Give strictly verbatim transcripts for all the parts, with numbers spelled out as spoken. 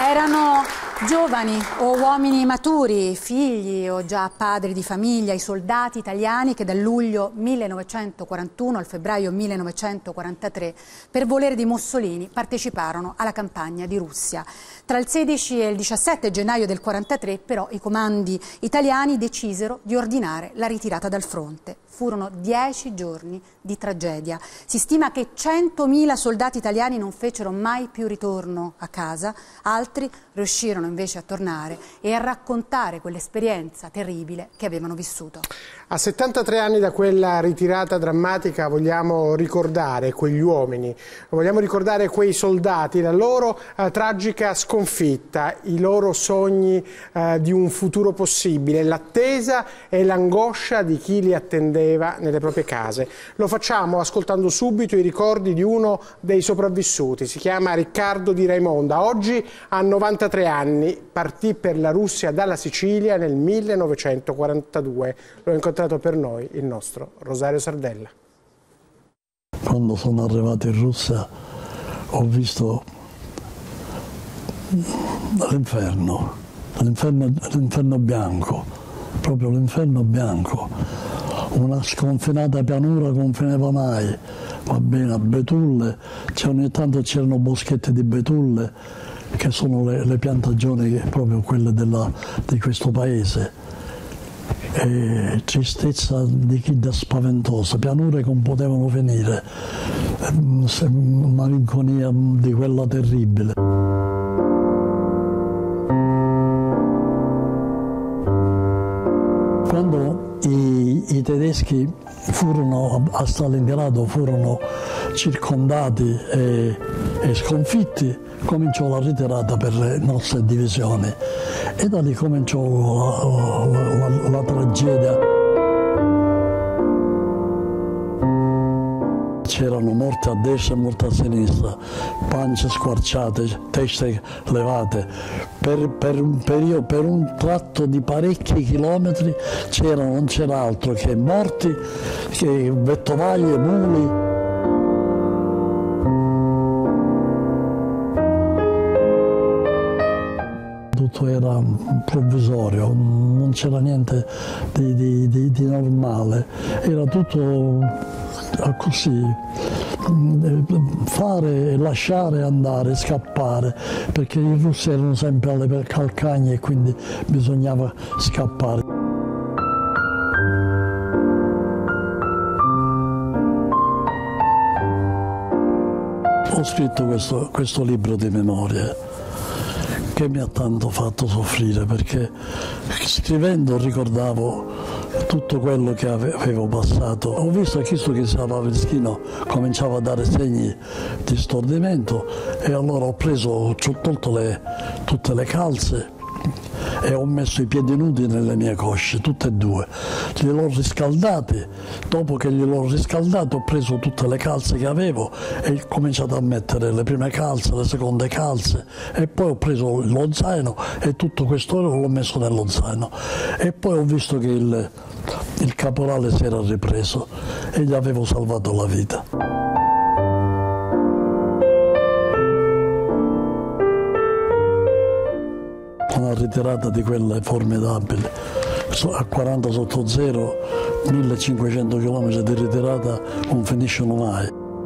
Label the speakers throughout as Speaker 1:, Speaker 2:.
Speaker 1: Erano giovani o uomini maturi, figli o già padri di famiglia, i soldati italiani che dal luglio millenovecentoquarantuno al febbraio millenovecentoquarantatré, per volere di Mussolini, parteciparono alla campagna di Russia. Tra il sedici e il diciassette gennaio del quarantatré, però, i comandi italiani decisero di ordinare la ritirata dal fronte. Furono dieci giorni di tragedia. Si stima che centomila soldati italiani non fecero mai più ritorno a casa, altri riuscirono invece a tornare e a raccontare quell'esperienza terribile che avevano vissuto.
Speaker 2: A settantatré anni da quella ritirata drammatica vogliamo ricordare quegli uomini, vogliamo ricordare quei soldati, la loro eh, tragica sconfitta, i loro sogni eh, di un futuro possibile, l'attesa e l'angoscia di chi li attendeva nelle proprie case. Lo facciamo ascoltando subito i ricordi di uno dei sopravvissuti, si chiama Riccardo Di Raimonda, oggi ha novantatré anni, partì per la Russia dalla Sicilia nel millenovecentoquarantadue. L'ho incontrato per noi il nostro Rosario Sardella.
Speaker 3: Quando sono arrivato in Russia ho visto l'inferno, l'inferno bianco, proprio l'inferno bianco, una sconfinata pianura che non finiva mai, va bene, betulle, ogni tanto c'erano boschetti di betulle che sono le, le piantagioni proprio quelle della, di questo paese. E tristezza di chi da spaventosa, pianure che non potevano finire, malinconia di quella terribile. Quando i, i tedeschi furono a Stalingrado, furono circondati e, e sconfitti, cominciò la ritirata per le nostre divisioni e da lì cominciò la, la, la, la tragedia. C'erano morti a destra e morti a sinistra, pance squarciate, teste levate. Per, per, un periodo, per un tratto di parecchi chilometri c'erano, non c'era altro che morti, che vettovaglie, muli. Tutto era provvisorio, non c'era niente di, di, di, di normale, era tutto così, fare, lasciare andare, scappare, perché i russi erano sempre alle calcagne e quindi bisognava scappare. Ho scritto questo, questo libro di memorie che mi ha tanto fatto soffrire, perché scrivendo ricordavo tutto quello che avevo passato. Ho visto che questo che si lavava il schino cominciava a dare segni di stordimento e allora ho preso, ho tolto le, tutte le calze e ho messo i piedi nudi nelle mie cosce, tutte e due. Gliel'ho riscaldati, dopo che gliel'ho riscaldato ho preso tutte le calze che avevo e ho cominciato a mettere le prime calze, le seconde calze e poi ho preso lo zaino e tutto questo l'ho messo nello zaino e poi ho visto che il, il caporale si era ripreso e gli avevo salvato la vita. Una ritirata di quelle formidabili, a quaranta sotto zero, millecinquecento chilometri di ritirata non finiscono mai.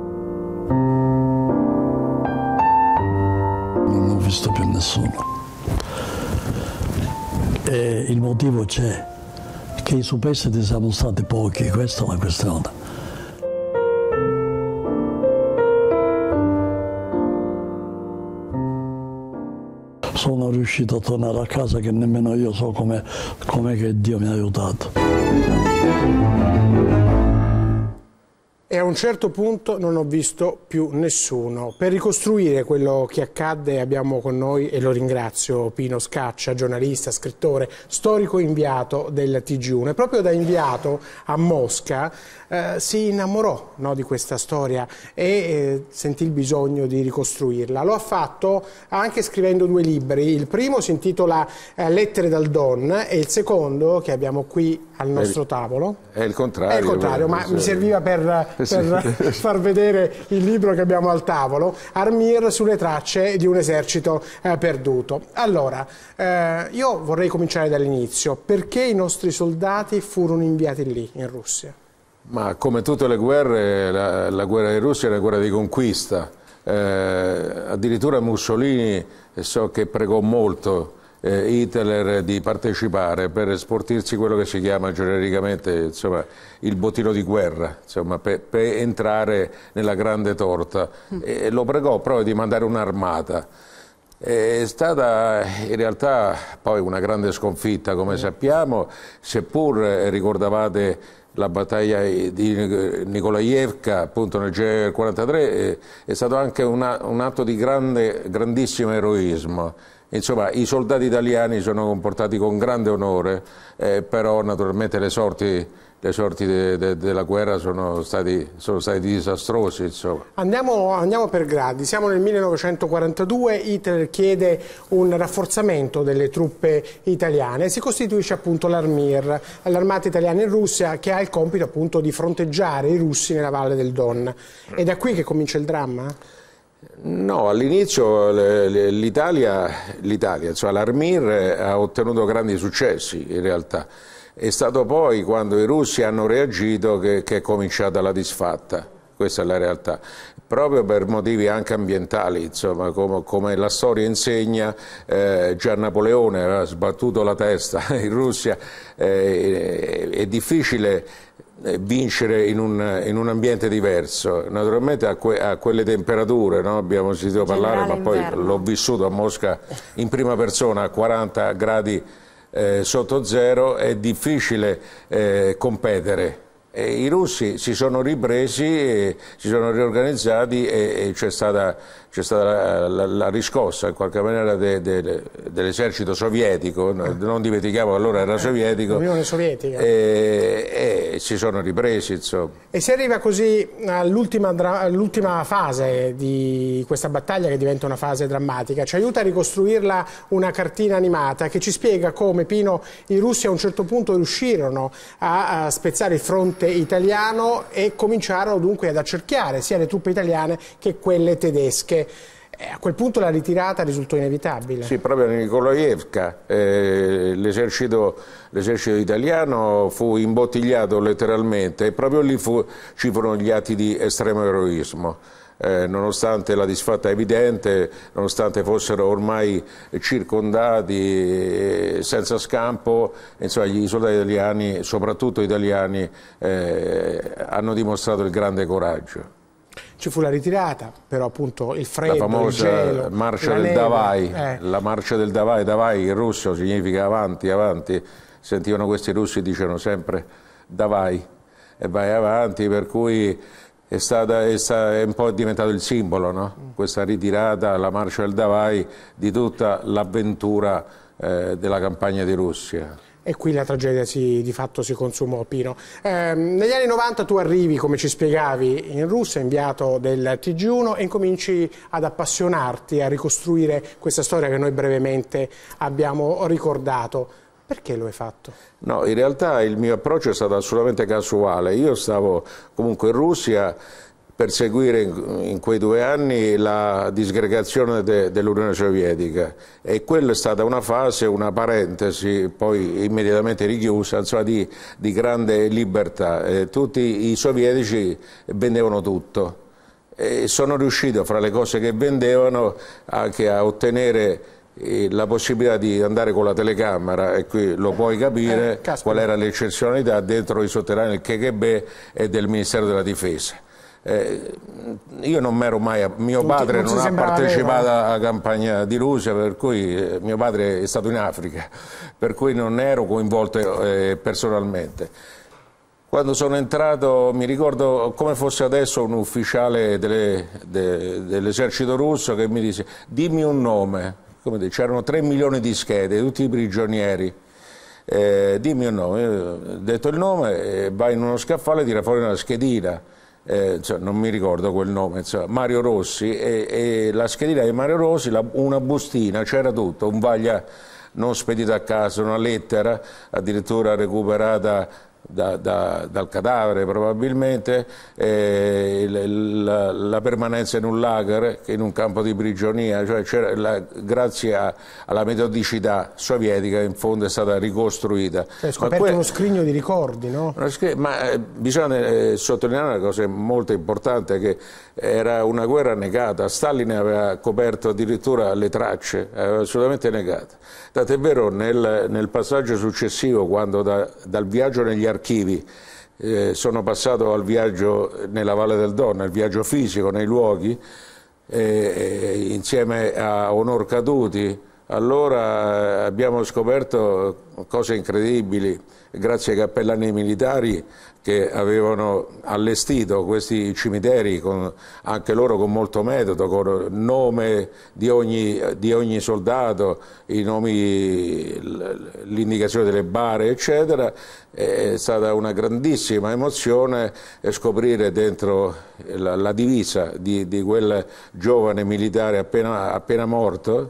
Speaker 3: Non ho visto più nessuno. E il motivo c'è, che i superstiti siamo stati pochi, questa è la questione. Sono riuscito a tornare a casa che nemmeno io so come che Dio mi ha aiutato.
Speaker 2: E a un certo punto non ho visto più nessuno. Per ricostruire quello che accadde abbiamo con noi, e lo ringrazio, Pino Scaccia, giornalista, scrittore, storico inviato del T G uno. E proprio da inviato a Mosca eh, si innamorò, no, di questa storia e eh, sentì il bisogno di ricostruirla. Lo ha fatto anche scrivendo due libri. Il primo si intitola eh, Lettere dal Don e il secondo, che abbiamo qui al nostro tavolo,
Speaker 4: è il contrario,
Speaker 2: è il contrario ma mi serviva per, per per far vedere il libro che abbiamo al tavolo, Armir sulle tracce di un esercito eh, perduto. Allora, eh, io vorrei cominciare dall'inizio. Perché i nostri soldati furono inviati lì, in Russia?
Speaker 4: Ma come tutte le guerre, la, la guerra di Russia è una guerra di conquista. Eh, addirittura Mussolini, so che pregò molto eh, Hitler di partecipare per sportirsi quello che si chiama genericamente, insomma, il bottino di guerra, insomma, per, per entrare nella grande torta. E lo pregò proprio di mandare un'armata. È stata in realtà poi una grande sconfitta, come sappiamo, seppur ricordavate la battaglia di Nikolaevka appunto nel gennaio del quarantatré, è stato anche una, un atto di grande, grandissimo eroismo. Insomma, i soldati italiani sono comportati con grande onore, eh, però naturalmente le sorti, le sorti de, de, della guerra sono stati, sono stati disastrosi. Insomma.
Speaker 2: Andiamo, andiamo per gradi, siamo nel millenovecentoquarantadue, Hitler chiede un rafforzamento delle truppe italiane, si costituisce appunto l'Armir, l'armata italiana in Russia, che ha il compito appunto di fronteggiare i russi nella valle del Don. È da qui che comincia il dramma?
Speaker 4: No, all'inizio l'Italia, cioè l'Armir ha ottenuto grandi successi in realtà. È stato poi quando i russi hanno reagito che, che è cominciata la disfatta, questa è la realtà, proprio per motivi anche ambientali, insomma, come, come la storia insegna, eh, già Napoleone aveva sbattuto la testa in Russia, eh, è difficile vincere in un, in un ambiente diverso, naturalmente a, que, a quelle temperature, no? Abbiamo sentito parlare, ma poi l'ho vissuto a Mosca in prima persona a quaranta gradi eh, sotto zero, è difficile eh, competere. E i russi si sono ripresi, e si sono riorganizzati e, e c'è stata, c'è stata la, la, la riscossa in qualche maniera de, de, dell'esercito sovietico, non dimentichiamo che allora era sovietico,
Speaker 2: l'Unione Sovietica,
Speaker 4: e, e si sono ripresi. Insomma.
Speaker 2: E si arriva così all'ultima all'ultima fase di questa battaglia, che diventa una fase drammatica. Ci aiuta a ricostruirla una cartina animata che ci spiega come, Pino, i russi a un certo punto riuscirono a, a spezzare il fronte italiano e cominciarono dunque ad accerchiare sia le truppe italiane che quelle tedesche. E a quel punto la ritirata risultò inevitabile.
Speaker 4: Sì, proprio a Nikolaevka eh, l'esercito italiano fu imbottigliato letteralmente e proprio lì fu, ci furono gli atti di estremo eroismo. Eh, nonostante la disfatta evidente, nonostante fossero ormai circondati eh, senza scampo, insomma, gli soldati italiani, soprattutto italiani, eh, hanno dimostrato il grande coraggio.
Speaker 2: Ci fu la ritirata, però appunto il freddo,
Speaker 4: la famosa
Speaker 2: il gelo,
Speaker 4: marcia
Speaker 2: la
Speaker 4: del
Speaker 2: neve,
Speaker 4: Davai,
Speaker 2: eh.
Speaker 4: la marcia del Davai, Davai in russo significa avanti, avanti, sentivano questi russi, dicevano sempre Davai e vai avanti, per cui È, stata, è, stata, è un po' diventato il simbolo, no? Questa ritirata, la marcia del Davai, di tutta l'avventura eh, della campagna di Russia.
Speaker 2: E qui la tragedia si, di fatto si consumò, Pino. Eh, negli anni novanta tu arrivi, come ci spiegavi, in Russia, inviato del T G uno, e incominci ad appassionarti, a ricostruire questa storia che noi brevemente abbiamo ricordato. Perché lo hai fatto?
Speaker 4: No, in realtà il mio approccio è stato assolutamente casuale. Io stavo comunque in Russia per seguire in, in quei due anni la disgregazione de, dell'Unione Sovietica, e quella è stata una fase, una parentesi, poi immediatamente richiusa, insomma, di, di grande libertà. Eh, tutti i sovietici vendevano tutto e sono riuscito, fra le cose che vendevano, anche a ottenere la possibilità di andare con la telecamera, e qui lo puoi capire eh, qual era l'eccezionalità dentro i sotterranei del K G B e del Ministero della Difesa. Eh, io non m'ero mai, mio
Speaker 2: non
Speaker 4: padre
Speaker 2: non
Speaker 4: non ha partecipato
Speaker 2: vero.
Speaker 4: alla campagna di Russia, per cui eh, mio padre è stato in Africa, per cui non ero coinvolto eh, personalmente. Quando sono entrato, mi ricordo come fosse adesso, un ufficiale delle, de, dell'esercito russo che mi disse: dimmi un nome. C'erano tre milioni di schede, tutti i prigionieri. Eh, dimmi un nome. Io ho detto il nome, eh, vai in uno scaffale e tira fuori una schedina. Eh, cioè, non mi ricordo quel nome, insomma, Mario Rossi, e, e la schedina di Mario Rossi, la, una bustina, c'era tutto, un vaglia non spedito a casa, una lettera addirittura recuperata da, da, dal cadavere probabilmente, eh, la, la permanenza in un lager, in un campo di prigionia, cioè la, grazie a, alla metodicità sovietica in fondo è stata ricostruita.
Speaker 2: Cioè, scoperto
Speaker 4: ma
Speaker 2: uno scrigno di ricordi, no?
Speaker 4: Ma eh, bisogna eh, sottolineare una cosa molto importante, che era una guerra negata. Stalin aveva coperto addirittura le tracce, aveva assolutamente negata. Tant'è vero nel, nel passaggio successivo, quando da, dal viaggio negli archivi eh, sono passato al viaggio nella Valle del Don, il viaggio fisico nei luoghi, eh, insieme a Onor Caduti, allora abbiamo scoperto cose incredibili grazie ai cappellani militari che avevano allestito questi cimiteri, con, anche loro con molto metodo, con il nome di ogni, di ogni soldato, i nomi, l'indicazione delle bare, eccetera. È stata una grandissima emozione scoprire dentro la, la divisa di, di quel giovane militare appena, appena morto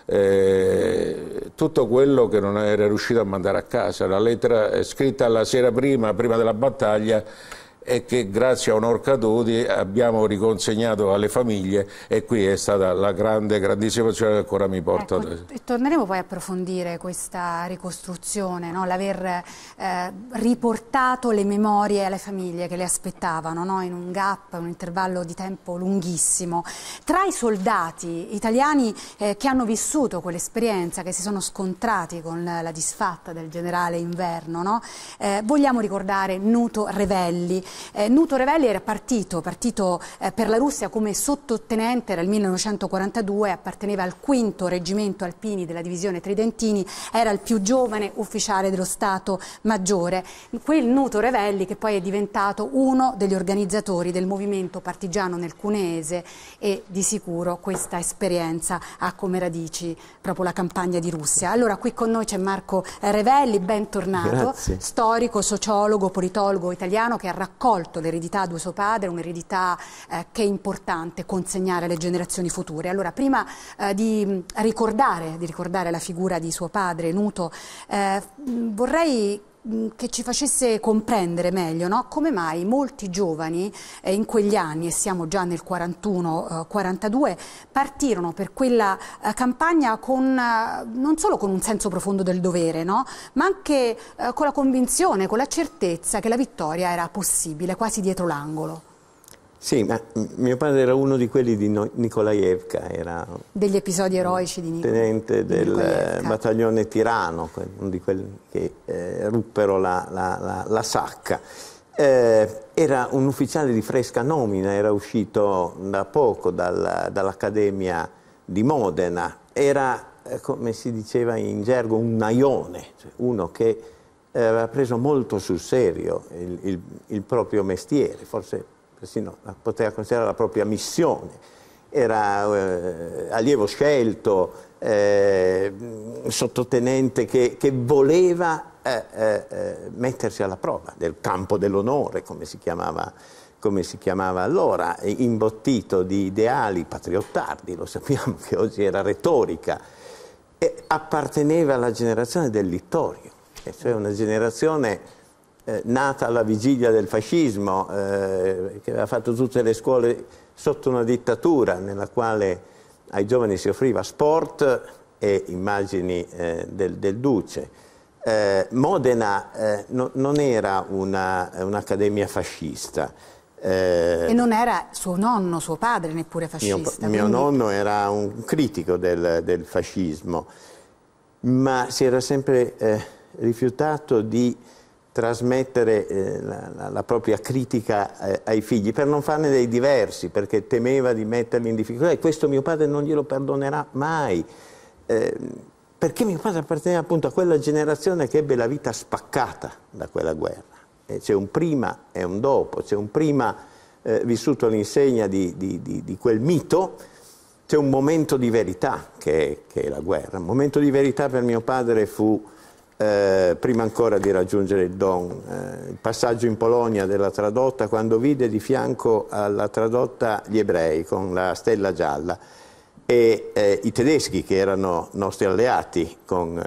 Speaker 4: Eh, tutto quello che non era riuscito a mandare a casa. La lettera scritta la sera prima, prima della battaglia, e che grazie a Onor Caduti abbiamo riconsegnato alle famiglie, e qui è stata la grande, grandissima emozione che ancora mi porta.
Speaker 1: Ecco, torneremo poi a approfondire questa ricostruzione, no? L'aver eh, riportato le memorie alle famiglie che le aspettavano, no? In un gap, un intervallo di tempo lunghissimo. Tra i soldati italiani eh, che hanno vissuto quell'esperienza, che si sono scontrati con la disfatta del generale Inverno, no? eh, vogliamo ricordare Nuto Revelli. Eh, Nuto Revelli era partito, partito eh, per la Russia come sottotenente, era il millenovecentoquarantadue, apparteneva al quinto reggimento alpini della divisione Tridentini, era il più giovane ufficiale dello Stato Maggiore. Quel Nuto Revelli che poi è diventato uno degli organizzatori del movimento partigiano nel Cuneese, e di sicuro questa esperienza ha come radici proprio la campagna di Russia. Allora qui con noi c'è Marco Revelli, bentornato.
Speaker 5: Grazie.
Speaker 1: Storico, sociologo, politologo italiano che ha raccolto l'eredità di suo padre, un'eredità eh, che è importante consegnare alle generazioni future. Allora, prima eh, di, ricordare, di ricordare la figura di suo padre, Nuto, eh, vorrei che ci facesse comprendere meglio, no? Come mai molti giovani eh, in quegli anni, e siamo già nel quarantuno quarantadue, partirono per quella eh, campagna con, eh, non solo con un senso profondo del dovere, no? Ma anche eh, con la convinzione, con la certezza che la vittoria era possibile, quasi dietro l'angolo.
Speaker 5: Sì, ma mio padre era uno di quelli di Nikolaevka, era
Speaker 1: degli episodi eroici di Nikolaevka.
Speaker 5: Tenente del battaglione Tirano, uno di quelli che eh, ruppero la, la, la, la sacca. Eh, era un ufficiale di fresca nomina, era uscito da poco dal, dall'Accademia di Modena, era, eh, come si diceva in gergo, un naione, cioè uno che eh, aveva preso molto sul serio il, il, il proprio mestiere, forse persino poteva considerare la propria missione. Era eh, allievo scelto, eh, sottotenente che, che voleva eh, eh, mettersi alla prova del campo dell'onore, come si chiamava, come si chiamava allora, imbottito di ideali patriottardi, lo sappiamo che oggi era retorica, e apparteneva alla generazione del Littorio, cioè una generazione Eh, nata alla vigilia del fascismo, eh, che aveva fatto tutte le scuole sotto una dittatura nella quale ai giovani si offriva sport e immagini eh, del, del Duce. Eh, Modena eh, no, non era un'accademia fascista.
Speaker 1: Eh, e non era suo nonno, suo padre neppure fascista.
Speaker 5: Mio,
Speaker 1: quindi...
Speaker 5: mio nonno era un critico del, del fascismo, ma si era sempre eh, rifiutato di trasmettere eh, la, la, la propria critica eh, ai figli, per non farne dei diversi, perché temeva di metterli in difficoltà, e questo mio padre non glielo perdonerà mai, eh, perché mio padre apparteneva appunto a quella generazione che ebbe la vita spaccata da quella guerra. C'è un prima e un dopo, c'è un prima eh, vissuto all'insegna di, di, di, di quel mito, c'è un momento di verità che è, che è la guerra. Un momento di verità per mio padre fu Eh, prima ancora di raggiungere il Don, eh, il passaggio in Polonia della tradotta, quando vide di fianco alla tradotta gli ebrei con la stella gialla e eh, i tedeschi, che erano nostri alleati, con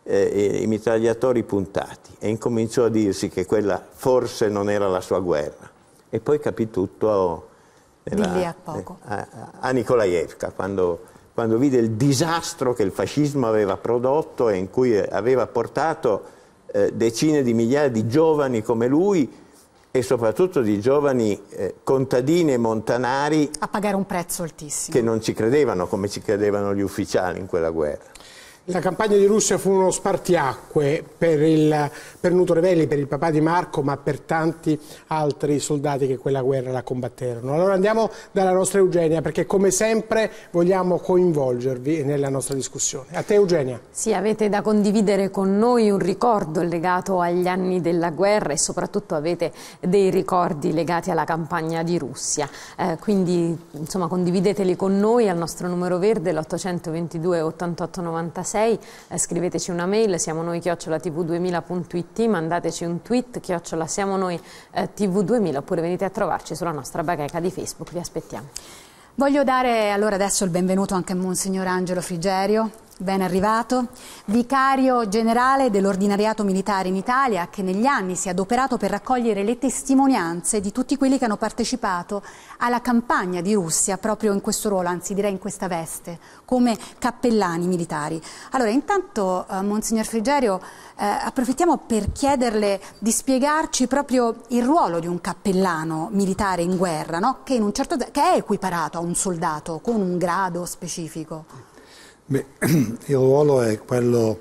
Speaker 5: eh, i mitragliatori puntati e incominciò a dirsi che quella forse non era la sua guerra. E poi capì tutto nella,
Speaker 1: di lì a poco.
Speaker 5: A, a Nikolaevka, quando, quando vide il disastro che il fascismo aveva prodotto e in cui aveva portato eh, decine di migliaia di giovani come lui e soprattutto di giovani eh, contadini e montanari
Speaker 1: a pagare un prezzo altissimo.
Speaker 5: Che non ci credevano come ci credevano gli ufficiali in quella guerra.
Speaker 2: La campagna di Russia fu uno spartiacque per, il, per Nuto Revelli, per il papà di Marco, ma per tanti altri soldati che quella guerra la combatterono. Allora andiamo dalla nostra Eugenia, perché come sempre vogliamo coinvolgervi nella nostra discussione. A te Eugenia.
Speaker 6: Sì, avete da condividere con noi un ricordo legato agli anni della guerra e soprattutto avete dei ricordi legati alla campagna di Russia. Eh, quindi insomma condivideteli con noi al nostro numero verde, l'ottocento ventidue ottantotto novantasei. Eh, scriveteci una mail, siamo noi chiocciola t v duemila punto i t, mandateci un tweet chiocciola siamo noi eh, t v duemila oppure venite a trovarci sulla nostra bacheca di Facebook, vi aspettiamo.
Speaker 1: Voglio dare allora adesso il benvenuto anche a Monsignor Angelo Frigerio, ben arrivato, vicario generale dell'ordinariato militare in Italia, che negli anni si è adoperato per raccogliere le testimonianze di tutti quelli che hanno partecipato alla campagna di Russia proprio in questo ruolo, anzi direi in questa veste, come cappellani militari. Allora intanto eh, Monsignor Frigerio eh, approfittiamo per chiederle di spiegarci proprio il ruolo di un cappellano militare in guerra, no? che, in un certo, che è equiparato a un soldato con un grado specifico.
Speaker 7: Beh, il ruolo è quello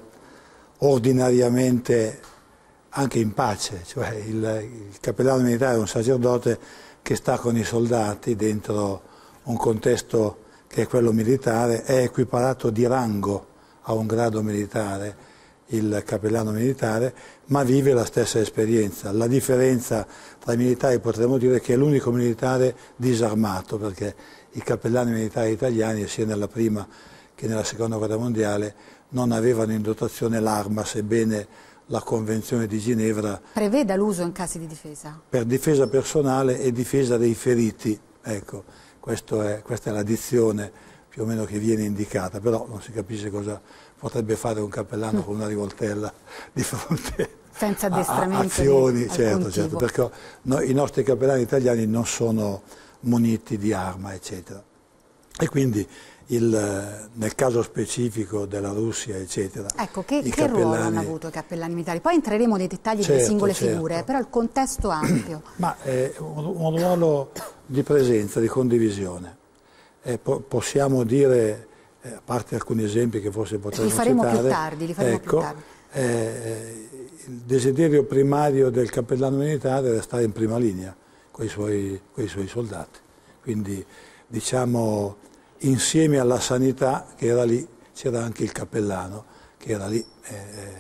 Speaker 7: ordinariamente anche in pace, cioè il, il cappellano militare è un sacerdote che sta con i soldati dentro un contesto che è quello militare, è equiparato di rango a un grado militare, il cappellano militare, ma vive la stessa esperienza. La differenza tra i militari potremmo dire che è l'unico militare disarmato, perché i cappellani militari italiani, sia nella prima che nella seconda guerra mondiale, non avevano in dotazione l'arma, sebbene la Convenzione di Ginevra
Speaker 1: preveda l'uso in casi di difesa.
Speaker 7: Per difesa personale e difesa dei feriti, ecco, questo è, questa è la dizione più o meno che viene indicata, però non si capisce cosa potrebbe fare un cappellano mm. con una rivoltella di fronte
Speaker 1: senza
Speaker 7: a azioni, certo, certo, perché no, i nostri cappellani italiani non sono muniti di arma, eccetera. E quindi il, nel caso specifico della Russia, eccetera.
Speaker 1: Ecco, che, che ruolo hanno avuto i cappellani militari? Poi entreremo nei dettagli certo, delle singole certo. figure, però il contesto ampio.
Speaker 7: Ma è un, un ruolo di presenza, di condivisione. Eh, po possiamo dire, eh, a parte alcuni esempi che forse potremmo citare,
Speaker 1: li faremo più tardi, li faremo
Speaker 7: ecco,
Speaker 1: più tardi.
Speaker 7: Eh, il desiderio primario del cappellano militare era stare in prima linea con i suoi, con i suoi soldati. Quindi, diciamo, insieme alla sanità che era lì, c'era anche il cappellano che era lì eh,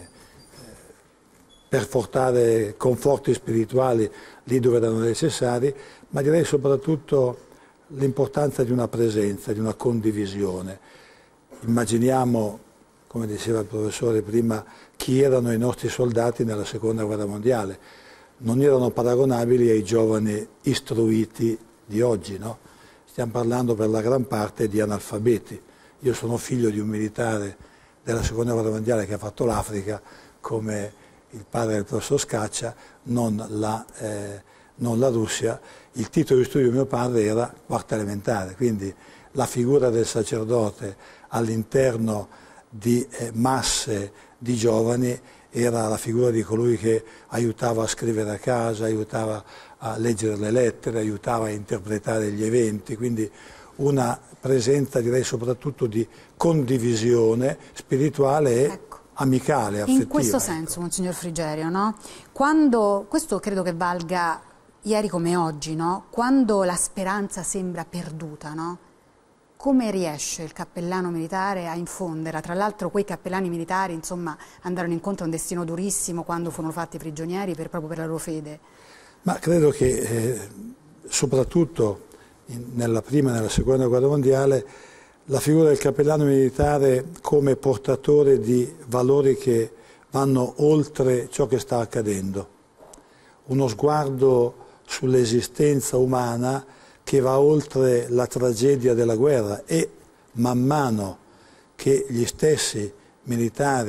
Speaker 7: per portare conforti spirituali lì dove erano necessari, ma direi soprattutto l'importanza di una presenza, di una condivisione. Immaginiamo, come diceva il professore prima, chi erano i nostri soldati nella seconda guerra mondiale. Non erano paragonabili ai giovani istruiti di oggi, no? Stiamo parlando per la gran parte di analfabeti. Io sono figlio di un militare della seconda guerra mondiale che ha fatto l'Africa, come il padre del professor Scaccia, non la, eh, non la Russia. Il titolo di studio di mio padre era quarta elementare, quindi la figura del sacerdote all'interno di eh, masse di giovani era la figura di colui che aiutava a scrivere a casa, aiutava a leggere le lettere, aiutava a interpretare gli eventi, quindi una presenza direi soprattutto di condivisione spirituale e ecco. amicale, affettiva.
Speaker 1: In questo
Speaker 7: ecco.
Speaker 1: senso, Monsignor Frigerio, no? Quando, questo credo che valga ieri come oggi, no? Quando la speranza sembra perduta, no? Come riesce il cappellano militare a infonderla? Tra l'altro quei cappellani militari insomma, andarono incontro a un destino durissimo quando furono fatti prigionieri per, proprio per la loro fede.
Speaker 7: Ma credo che eh, soprattutto in, nella prima e nella seconda guerra mondiale la figura del cappellano militare come portatore di valori che vanno oltre ciò che sta accadendo. Uno sguardo sull'esistenza umana che va oltre la tragedia della guerra e man mano che gli stessi militari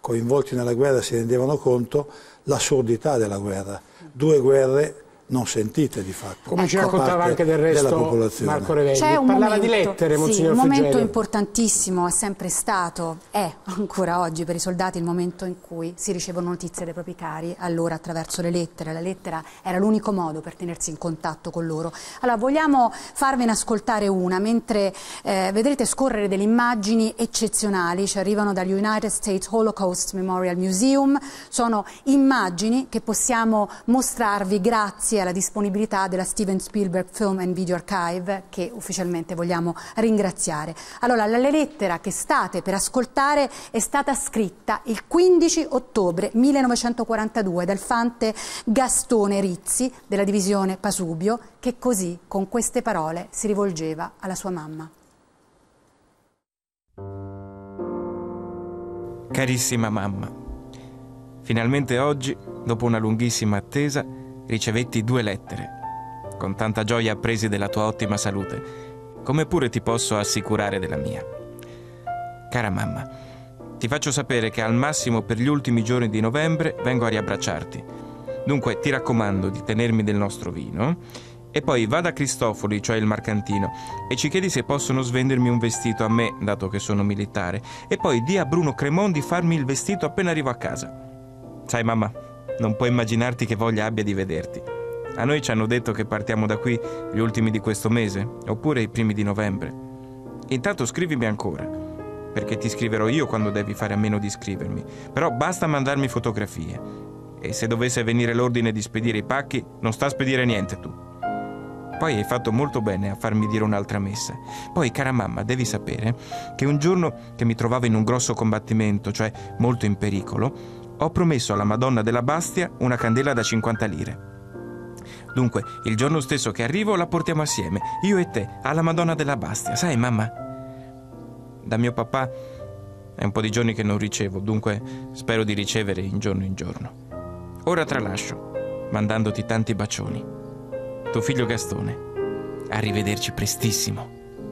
Speaker 7: coinvolti nella guerra si rendevano conto l'assurdità della guerra. Due guerre non sentite di fatto.
Speaker 2: Come ci raccontava anche del resto Marco Revelli.
Speaker 1: C'è un
Speaker 2: Parlava
Speaker 1: momento,
Speaker 2: di lettere, Monsignor
Speaker 1: sì, un momento
Speaker 2: Frigerio.
Speaker 1: importantissimo, è sempre stato, è ancora oggi per i soldati il momento in cui si ricevono notizie dai propri cari, allora attraverso le lettere. La lettera era l'unico modo per tenersi in contatto con loro. Allora vogliamo farvene ascoltare una, mentre eh, vedrete scorrere delle immagini eccezionali, ci arrivano dagli United States Holocaust Memorial Museum, sono immagini che possiamo mostrarvi grazie alla disponibilità della Steven Spielberg Film and Video Archive, che ufficialmente vogliamo ringraziare. Allora, la lettera che state per ascoltare è stata scritta il quindici ottobre millenovecentoquarantadue dal fante Gastone Rizzi della divisione Pasubio, che così, con queste parole, si rivolgeva alla sua mamma.
Speaker 8: Carissima mamma, finalmente oggi, dopo una lunghissima attesa, ricevetti due lettere. Con tanta gioia appresi della tua ottima salute, come pure ti posso assicurare della mia. Cara mamma, ti faccio sapere che al massimo per gli ultimi giorni di novembre vengo a riabbracciarti. Dunque ti raccomando di tenermi del nostro vino e poi va da Cristofoli, cioè il mercantino, e ci chiedi se possono svendermi un vestito a me, dato che sono militare, e poi di a Bruno Cremon di farmi il vestito appena arrivo a casa. Sai mamma, non puoi immaginarti che voglia abbia di vederti. A noi ci hanno detto che partiamo da qui gli ultimi di questo mese, oppure i primi di novembre. Intanto scrivimi ancora, perché ti scriverò io quando devi fare a meno di scrivermi. Però basta mandarmi fotografie. E se dovesse venire l'ordine di spedire i pacchi, non sta a spedire niente tu. Poi hai fatto molto bene a farmi dire un'altra messa. Poi, cara mamma, devi sapere che un giorno che mi trovavo in un grosso combattimento, cioè molto in pericolo, ho promesso alla Madonna della Bastia una candela da cinquanta lire. Dunque, il giorno stesso che arrivo la portiamo assieme, io e te, alla Madonna della Bastia. Sai, mamma? Da mio papà è un po' di giorni che non ricevo, dunque spero di ricevere in giorno in giorno. Ora tralascio, mandandoti tanti bacioni. Tuo figlio Gastone. Arrivederci prestissimo.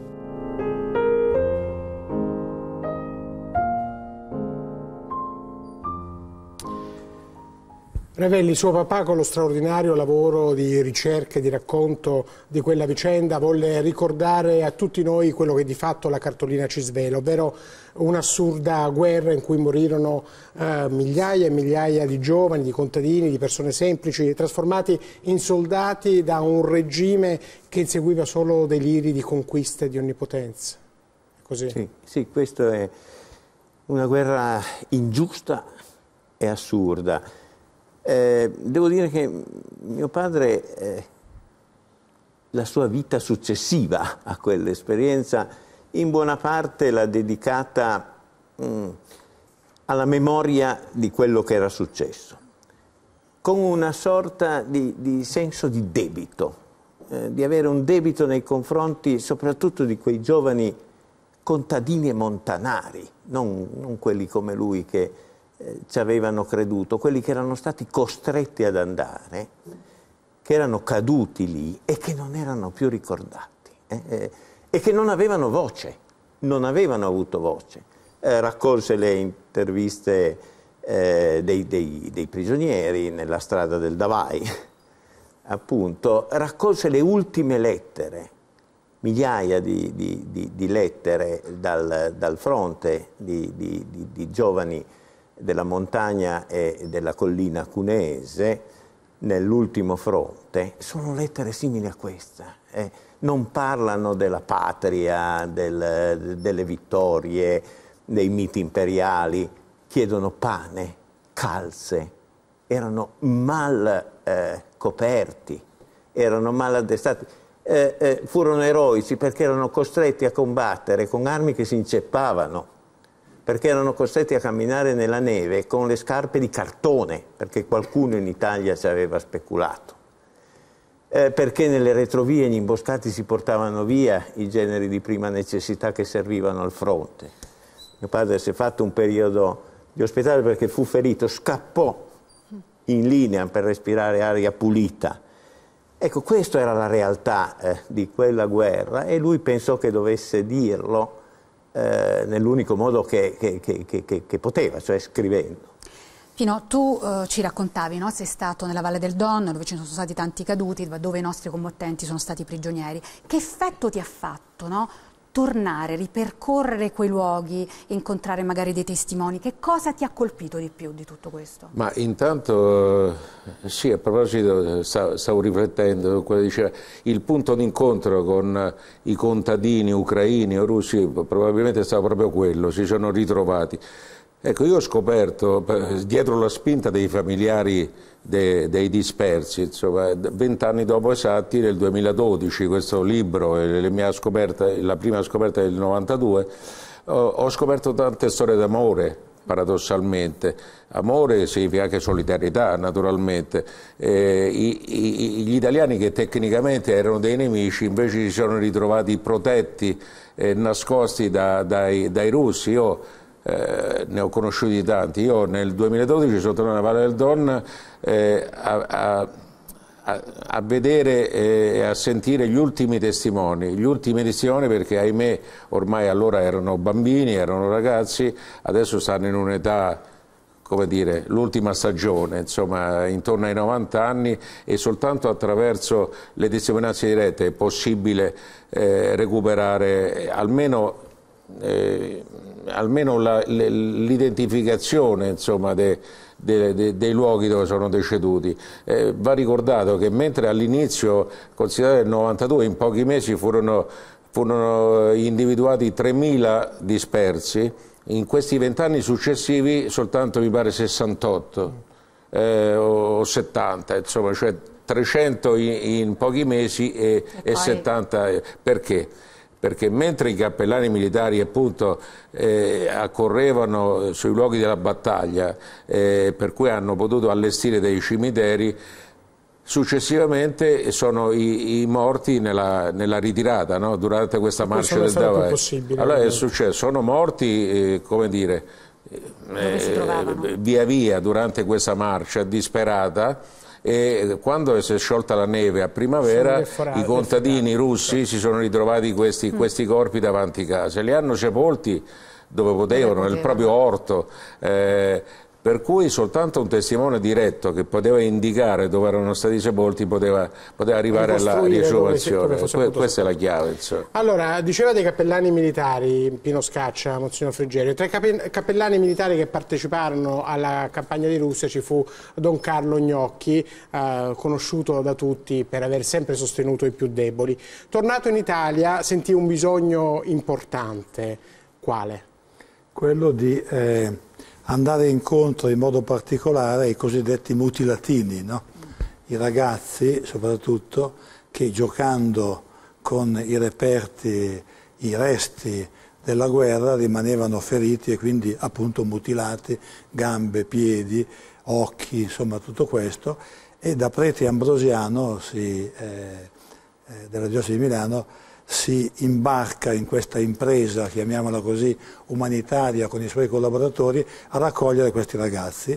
Speaker 2: Revelli, suo papà, con lo straordinario lavoro di ricerca e di racconto di quella vicenda, volle ricordare a tutti noi quello che di fatto la cartolina ci svela, ovvero un'assurda guerra in cui morirono eh, migliaia e migliaia di giovani, di contadini, di persone semplici, trasformati in soldati da un regime che inseguiva solo deliri di conquista e di onnipotenza. Così?
Speaker 5: Sì, sì, questa è una guerra ingiusta e assurda. Eh, devo dire che mio padre, eh, la sua vita successiva a quell'esperienza, in buona parte l'ha dedicata mh, alla memoria di quello che era successo, con una sorta di, di senso di debito, eh, di avere un debito nei confronti soprattutto di quei giovani contadini e montanari, non, non quelli come lui che ci avevano creduto, quelli che erano stati costretti ad andare, che erano caduti lì e che non erano più ricordati, eh, eh, e che non avevano voce, non avevano avuto voce. Eh, raccolse le interviste eh, dei, dei, dei prigionieri nella strada del Davai, appunto, raccolse le ultime lettere, migliaia di, di, di, di lettere dal, dal fronte di, di, di, di giovani della montagna e della collina cuneese nell'ultimo fronte. Sono lettere simili a questa, eh. Non parlano della patria, del, delle vittorie, dei miti imperiali, chiedono pane, calze, erano mal eh, coperti, erano mal addestrati, eh, eh, furono eroici perché erano costretti a combattere con armi che si inceppavano, perché erano costretti a camminare nella neve con le scarpe di cartone, perché qualcuno in Italia ci aveva speculato, eh, perché nelle retrovie gli imboscati si portavano via i generi di prima necessità che servivano al fronte. Mio padre si è fatto un periodo di ospedale perché fu ferito, scappò in linea per respirare aria pulita. Ecco, questa era la realtà eh, di quella guerra e lui pensò che dovesse dirlo eh, nell'unico modo che, che, che, che, che poteva, cioè scrivendo.
Speaker 1: Pino, tu eh, ci raccontavi, no? Sei stato nella Valle del Don, dove ci sono stati tanti caduti, dove i nostri combattenti sono stati prigionieri. Che effetto ti ha fatto, no? Tornare, ripercorrere quei luoghi, incontrare magari dei testimoni? Che cosa ti ha colpito di più di tutto questo?
Speaker 4: Ma intanto, sì, a proposito, stavo, stavo riflettendo, quello diceva, il punto d'incontro con i contadini ucraini o russi probabilmente è stato proprio quello, si sono ritrovati. Ecco, io ho scoperto, dietro la spinta dei familiari de, dei dispersi, insomma, vent'anni dopo esatti, nel duemiladodici, questo libro, la, mia scoperta, la prima scoperta del novantadue, ho, ho scoperto tante storie d'amore, paradossalmente. Amore significa anche solidarietà, naturalmente. Eh, i, i, gli italiani che tecnicamente erano dei nemici, invece si sono ritrovati protetti, eh, nascosti da, dai, dai russi. Io, Eh, ne ho conosciuti tanti. Io nel duemiladodici sono tornato alla Valle del Don eh, a, a, a, a vedere e a sentire gli ultimi testimoni, gli ultimi testimoni perché ahimè ormai allora erano bambini, erano ragazzi, adesso stanno in un'età, come dire, l'ultima stagione, insomma intorno ai novanta anni, e soltanto attraverso le testimonianze dirette è possibile eh, recuperare almeno eh, almeno l'identificazione de, de, de, dei luoghi dove sono deceduti. Eh, va ricordato che mentre all'inizio, considerato il novantadue, in pochi mesi furono, furono individuati tremila dispersi, in questi vent'anni successivi soltanto mi pare sessantotto eh, o settanta, insomma, cioè trecento in, in pochi mesi e, e, e settanta. Perché? Perché mentre i cappellani militari appunto eh, accorrevano sui luoghi della battaglia, eh, per cui hanno potuto allestire dei cimiteri, successivamente sono i, i morti nella, nella ritirata, no? Durante questa marcia del Davai. Allora è successo, sono morti, eh, come dire, eh, via via durante questa marcia disperata. E quando si è sciolta la neve a primavera, i contadini russi si sono ritrovati questi, questi corpi davanti casa, li hanno sepolti dove potevano, nel proprio orto, eh, per cui soltanto un testimone diretto che poteva indicare dove erano stati sepolti poteva, poteva arrivare alla riesumazione. Que questa è la chiave, insomma.
Speaker 2: Allora, diceva dei cappellani militari, Pino Scaccia, Monsignor Frigerio. Tra i cappellani militari che parteciparono alla campagna di Russia ci fu Don Carlo Gnocchi, eh, conosciuto da tutti per aver sempre sostenuto i più deboli. Tornato in Italia sentì un bisogno importante. Quale?
Speaker 7: Quello di eh, andare incontro in modo particolare ai cosiddetti mutilatini, no? I ragazzi soprattutto che giocando con i reperti, i resti della guerra rimanevano feriti e quindi appunto mutilati, gambe, piedi, occhi, insomma tutto questo, e da prete ambrosiano si, eh, eh, della diocesi di Milano si imbarca in questa impresa, chiamiamola così, umanitaria con i suoi collaboratori a raccogliere questi ragazzi.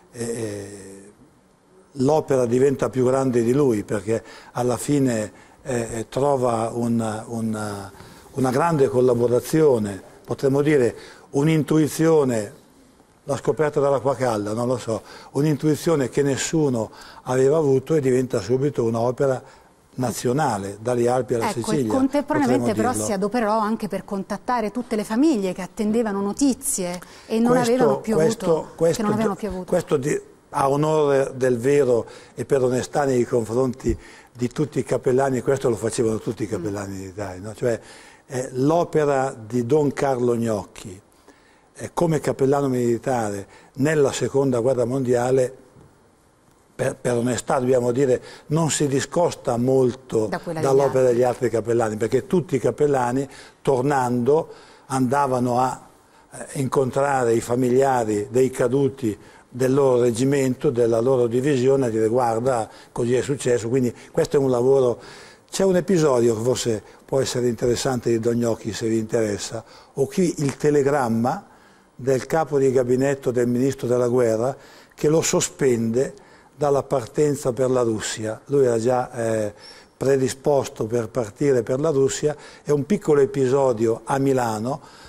Speaker 7: L'opera diventa più grande di lui perché alla fine eh, trova una, una, una grande collaborazione, potremmo dire un'intuizione, l'ha scoperta dall'acqua calda, non lo so, un'intuizione che nessuno aveva avuto e diventa subito un'opera nazionale, dalle Alpi alla
Speaker 1: ecco,
Speaker 7: Sicilia.
Speaker 1: E contemporaneamente però si adoperò anche per contattare tutte le famiglie che attendevano notizie e non
Speaker 7: questo,
Speaker 1: avevano più
Speaker 7: questo,
Speaker 1: avuto.
Speaker 7: Questo,
Speaker 1: che non avevano più avuto. Questo
Speaker 7: di, a onore del vero e per onestà nei confronti di tutti i cappellani, questo lo facevano tutti i cappellani mm. d'Italia, no? Cioè eh, l'opera di Don Carlo Gnocchi eh, come cappellano militare nella seconda guerra mondiale, Per, per onestà dobbiamo dire, non si discosta molto da dall'opera degli altri cappellani, perché tutti i cappellani, tornando, andavano a eh, incontrare i familiari dei caduti del loro reggimento, della loro divisione, a dire guarda, così è successo. Quindi questo è un lavoro. C'è un episodio che forse può essere interessante di Don Gnocchi, se vi interessa. Ho qui il telegramma del capo di gabinetto del ministro della guerra che lo sospende dalla partenza per la Russia. Lui era già eh, predisposto per partire per la Russia. È un piccolo episodio a Milano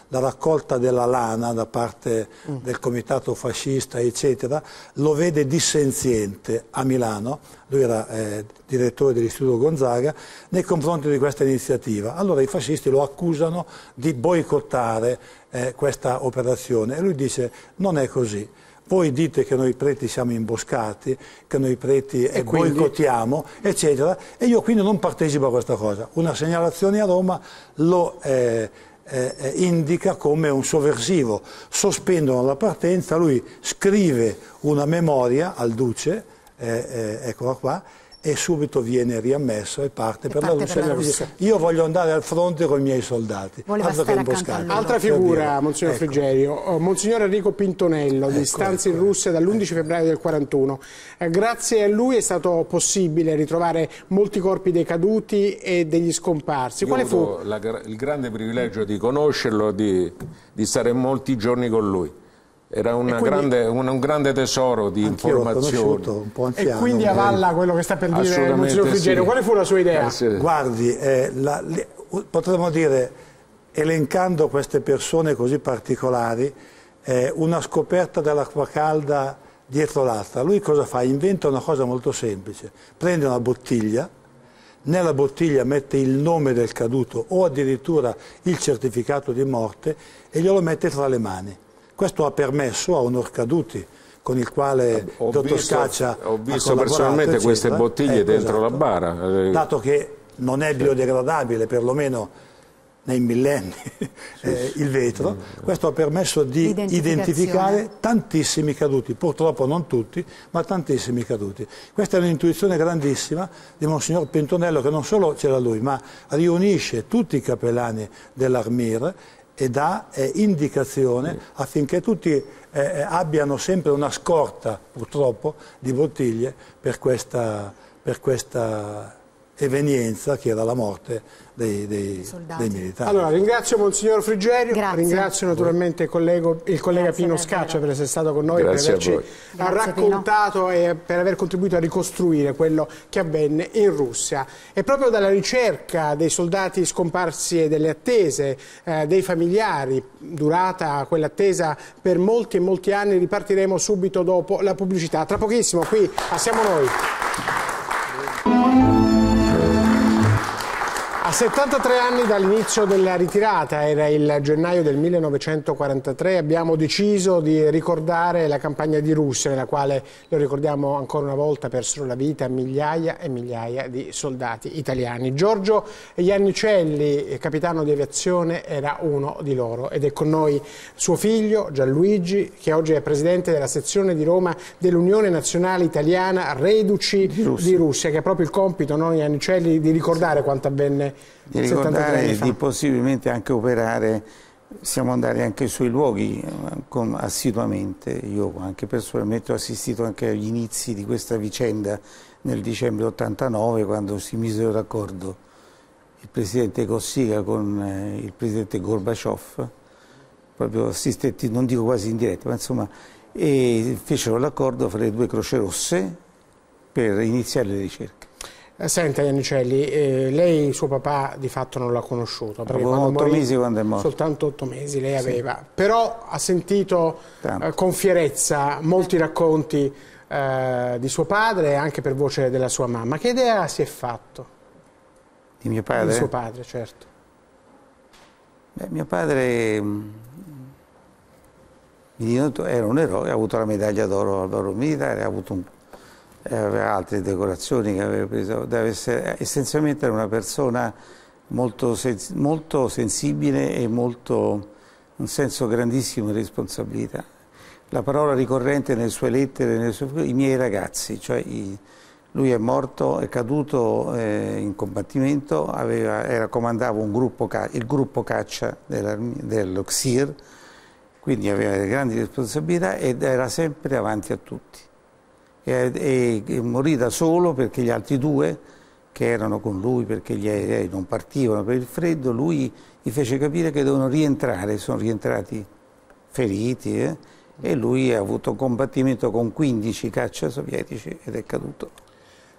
Speaker 7: la raccolta della lana da parte mm. del comitato fascista, eccetera, lo vede dissenziente a Milano, lui era eh, direttore dell'Istituto Gonzaga, nei confronti di questa iniziativa. Allora i fascisti lo accusano di boicottare eh, questa operazione e lui dice non è così. Voi dite che noi preti siamo imboscati, che noi preti e boicottiamo, eccetera, e io quindi non partecipo a questa cosa. Una segnalazione a Roma lo eh, eh, indica come un sovversivo. Sospendono la partenza, lui scrive una memoria al duce, eh, eh, eccola qua, e subito viene riammesso e parte, e per, parte la per la Russia. Io voglio andare al fronte con i miei soldati. Altro che imboscati.
Speaker 2: Altra figura, Monsignor ecco. Frigerio, Monsignor Enrico Pintonello, ecco, di stanze ecco. in Russia dall'undici febbraio del quarantuno. Eh, grazie a lui è stato possibile ritrovare molti corpi dei caduti e degli scomparsi.
Speaker 4: Io
Speaker 2: Quale
Speaker 4: ho
Speaker 2: fu?
Speaker 4: La, il grande privilegio di conoscerlo, di, di stare molti giorni con lui. Era una quindi, grande, un, un grande tesoro di informazioni.
Speaker 7: Un po' anziano,
Speaker 2: e quindi avalla quello che sta per dire Monsignor Frigerio. Sì. Quale fu la sua idea?
Speaker 7: Eh, Guardi, eh, la, le, potremmo dire, elencando queste persone così particolari, eh, una scoperta dell'acqua calda dietro l'altra. Lui cosa fa? Inventa una cosa molto semplice. Prende una bottiglia, nella bottiglia mette il nome del caduto o addirittura il certificato di morte e glielo mette tra le mani. Questo ha permesso a Onor Caduti, con il quale
Speaker 4: ho
Speaker 7: dottor
Speaker 4: visto,
Speaker 7: Scaccia
Speaker 4: ho visto personalmente eccetera, queste bottiglie ecco, dentro esatto. la bara.
Speaker 7: Dato che non è biodegradabile, perlomeno nei millenni, eh, il vetro, questo ha permesso di identificare tantissimi caduti, purtroppo non tutti, ma tantissimi caduti. Questa è un'intuizione grandissima di Monsignor Pintonello, che non solo c'era lui, ma riunisce tutti i cappellani dell'Armir e dà eh, indicazione affinché tutti eh, abbiano sempre una scorta, purtroppo, di bottiglie per questa, per questa evenienza che era la morte dei, dei, dei militari.
Speaker 2: Allora, ringrazio Monsignor Frigerio,
Speaker 1: Grazie.
Speaker 2: ringrazio naturalmente il, collego, il collega Grazie Pino Scaccia per essere stato con noi,
Speaker 4: Grazie
Speaker 2: per averci
Speaker 1: Grazie,
Speaker 2: raccontato
Speaker 1: Pino.
Speaker 2: e per aver contribuito a ricostruire quello che avvenne in Russia. E proprio dalla ricerca dei soldati scomparsi e delle attese eh, dei familiari, durata quell'attesa per molti e molti anni, ripartiremo subito dopo la pubblicità. Tra pochissimo qui a Siamo Noi. A settantatré anni dall'inizio della ritirata, era il gennaio del millenovecentoquarantatré, abbiamo deciso di ricordare la campagna di Russia, nella quale, lo ricordiamo ancora una volta, persero la vita migliaia e migliaia di soldati italiani. Giorgio Iannicelli, capitano di aviazione, era uno di loro ed è con noi suo figlio Gianluigi, che oggi è presidente della sezione di Roma dell'Unione Nazionale Italiana Reduci di Russia, di Russia che ha proprio il compito, no, Iannicelli, di ricordare quanto avvenne
Speaker 9: di ricordare e di possibilmente anche operare. Siamo andati anche sui luoghi con, assiduamente. Io anche personalmente ho assistito anche agli inizi di questa vicenda nel dicembre ottantanove, quando si misero d'accordo il presidente Cossiga con eh, il presidente Gorbaciov, proprio assistetti, non dico quasi in diretta, ma insomma, e fecero l'accordo fra le due Croce Rosse per iniziare le ricerche.
Speaker 2: Senta Iannicelli, eh, lei suo papà di fatto non l'ha conosciuto, perché
Speaker 9: aveva
Speaker 2: quando
Speaker 9: otto
Speaker 2: morì,
Speaker 9: mesi quando è morto.
Speaker 2: Soltanto otto mesi lei
Speaker 9: sì.
Speaker 2: aveva, però ha sentito eh, con fierezza molti racconti eh, di suo padre e anche per voce della sua mamma. Che idea si è fatto?
Speaker 9: Di mio padre?
Speaker 2: Di suo padre, certo.
Speaker 9: Beh, mio padre era un eroe, ha avuto la medaglia d'oro al valor militare, ha avuto un aveva altre decorazioni che aveva preso, deve essere, essenzialmente era una persona molto, sens molto sensibile e molto, un senso grandissimo di responsabilità. La parola ricorrente nelle sue lettere, nelle sue, i miei ragazzi, cioè i, lui è morto, è caduto eh, in combattimento, aveva, era, comandava un gruppo, il gruppo caccia dello X I R, quindi aveva delle grandi responsabilità ed era sempre avanti a tutti. E, e, e morì da solo perché gli altri due che erano con lui, perché gli aerei non partivano per il freddo, lui gli fece capire che dovevano rientrare, sono rientrati feriti eh, e lui ha avuto un combattimento con quindici caccia sovietici ed è caduto.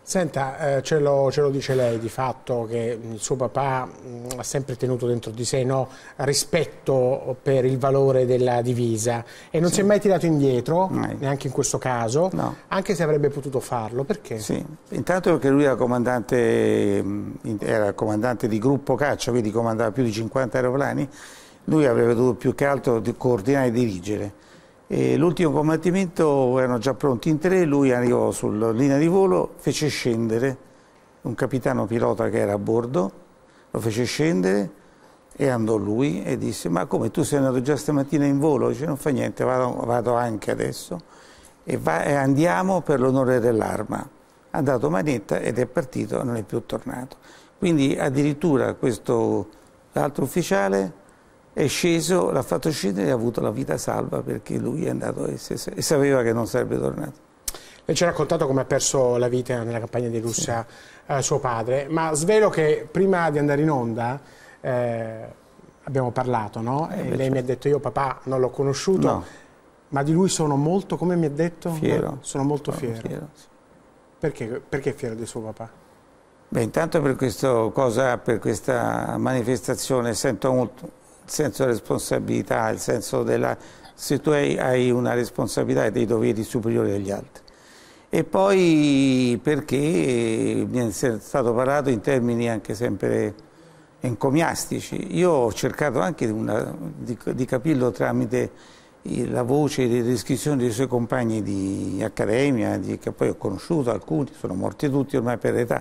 Speaker 2: Senta, eh, ce, lo, ce lo dice lei di fatto che il suo papà mh, ha sempre tenuto dentro di sé, no, rispetto per il valore della divisa e non sì. si è mai tirato indietro, mai. neanche in questo caso, no. anche se avrebbe potuto farlo. Perché?
Speaker 9: Sì. Intanto perché lui era comandante, era comandante di gruppo caccia, quindi comandava più di cinquanta aeroplani, lui avrebbe dovuto più che altro coordinare e dirigere. L'ultimo combattimento erano già pronti in tre, lui arrivò sulla linea di volo, fece scendere un capitano pilota che era a bordo, lo fece scendere e andò lui e disse: ma come, tu sei andato già stamattina in volo? Dice: non fa niente, vado, vado anche adesso e, va, e andiamo per l'onore dell'arma. Ha dato manetta ed è partito, non è più tornato. Quindi addirittura questo altro ufficiale è sceso, l'ha fatto scendere e ha avuto la vita salva perché lui è andato e, e sapeva che non sarebbe tornato.
Speaker 2: Lei ci ha raccontato come ha perso la vita nella campagna di Russia sì. eh, suo padre, ma svelo che prima di andare in onda eh, abbiamo parlato, no? Eh, e lei certo. mi ha detto: io papà non l'ho conosciuto, no. ma di lui sono molto, come mi ha detto?
Speaker 9: Fiero.
Speaker 2: Sono molto
Speaker 9: sono
Speaker 2: fiero.
Speaker 9: fiero sì.
Speaker 2: Perché, perché è fiero di suo papà?
Speaker 9: Beh, intanto per, questo cosa, per questa manifestazione sento molto il senso della responsabilità, il senso della... se tu hai, hai una responsabilità e dei doveri superiori agli altri. E poi perché mi è stato parlato in termini anche sempre encomiastici. Io ho cercato anche una, di, di capirlo tramite la voce e le descrizioni dei suoi compagni di accademia, di, che poi ho conosciuto, alcuni, sono morti tutti ormai per età.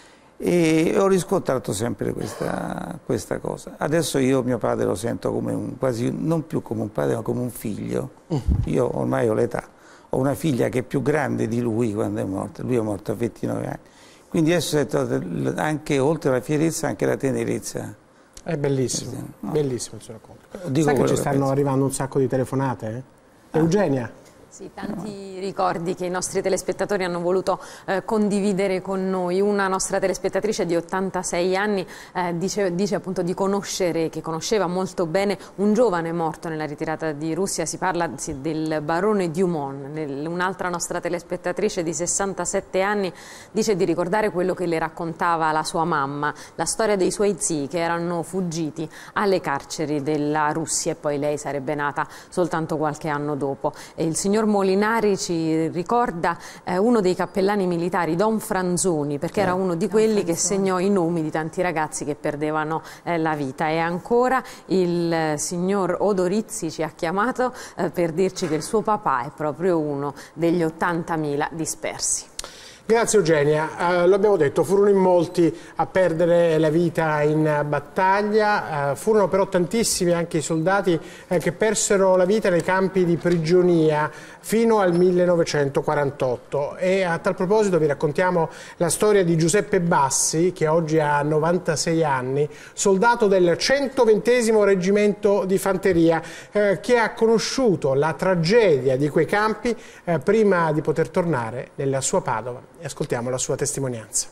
Speaker 9: E ho riscontrato sempre questa, questa cosa. Adesso io mio padre lo sento come un, quasi non più come un padre ma come un figlio. Io ormai ho l'età, ho una figlia che è più grande di lui quando è morta, lui è morto a ventinove anni, quindi adesso sento anche oltre la fierezza anche la tenerezza.
Speaker 2: È bellissimo, sì, no. bellissimo il suo racconto.
Speaker 9: Dico
Speaker 2: Sai che ci
Speaker 9: che
Speaker 2: stanno
Speaker 9: penso.
Speaker 2: arrivando un sacco di telefonate? Eh? Ah. Eugenia?
Speaker 6: Sì, tanti ricordi che i nostri telespettatori hanno voluto eh, condividere con noi. Una nostra telespettatrice di ottantasei anni eh, dice, dice appunto di conoscere, che conosceva molto bene un giovane morto nella ritirata di Russia, si parla sì, del barone Dumont. Un'altra nostra telespettatrice di sessantasette anni dice di ricordare quello che le raccontava la sua mamma, la storia dei suoi zii che erano fuggiti alle carceri della Russia e poi lei sarebbe nata soltanto qualche anno dopo. E il signor Molinari ci ricorda eh, uno dei cappellani militari, Don Franzoni, perché eh, era uno di quelli che segnò i nomi di tanti ragazzi che perdevano eh, la vita. E ancora il eh, signor Odorizzi ci ha chiamato eh, per dirci che il suo papà è proprio uno degli ottantamila dispersi.
Speaker 2: Grazie Eugenia, eh, lo abbiamo detto, furono in molti a perdere la vita in battaglia, eh, furono però tantissimi anche i soldati eh, che persero la vita nei campi di prigionia fino al millenovecentoquarantotto e a tal proposito vi raccontiamo la storia di Giuseppe Bassi che oggi ha novantasei anni, soldato del centoventesimo reggimento di fanteria eh, che ha conosciuto la tragedia di quei campi eh, prima di poter tornare nella sua Padova. Ascoltiamo la sua testimonianza.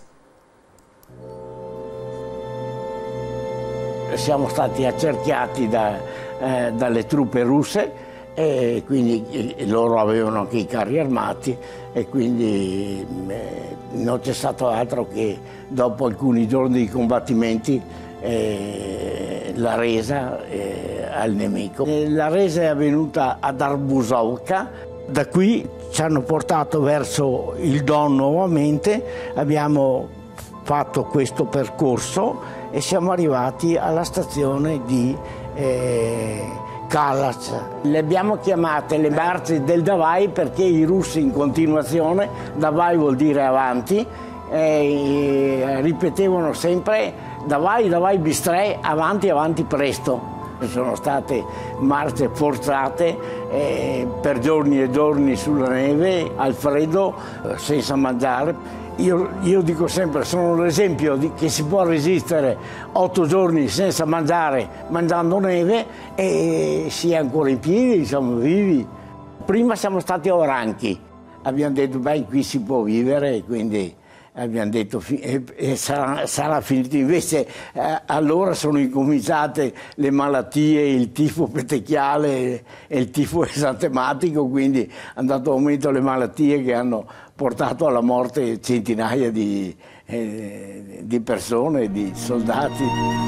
Speaker 10: Siamo stati accerchiati da, eh, dalle truppe russe e quindi loro avevano anche i carri armati e quindi eh, non c'è stato altro che dopo alcuni giorni di combattimenti eh, la resa eh, al nemico. La resa è avvenuta ad Arbusovka. Da qui ci hanno portato verso il Don nuovamente, abbiamo fatto questo percorso e siamo arrivati alla stazione di eh, Kalatz. Le abbiamo chiamate le marce del Davai perché i russi in continuazione, Davai vuol dire avanti, eh, ripetevano sempre Davai, Davai Bistrei, avanti, avanti presto. Sono state marce forzate eh, per giorni e giorni sulla neve, al freddo, eh, senza mangiare. Io, io dico sempre, sono l'esempio di che si può resistere otto giorni senza mangiare, mangiando neve e si è ancora in piedi, siamo vivi. Prima siamo stati a Oranchi, abbiamo detto, beh, qui si può vivere, quindi abbiamo detto e, e sarà, sarà finito, invece eh, allora sono incominciate le malattie, il tifo petechiale e, e il tifo esantematico, quindi è andato aumento le malattie che hanno portato alla morte centinaia di, eh, di persone, di soldati.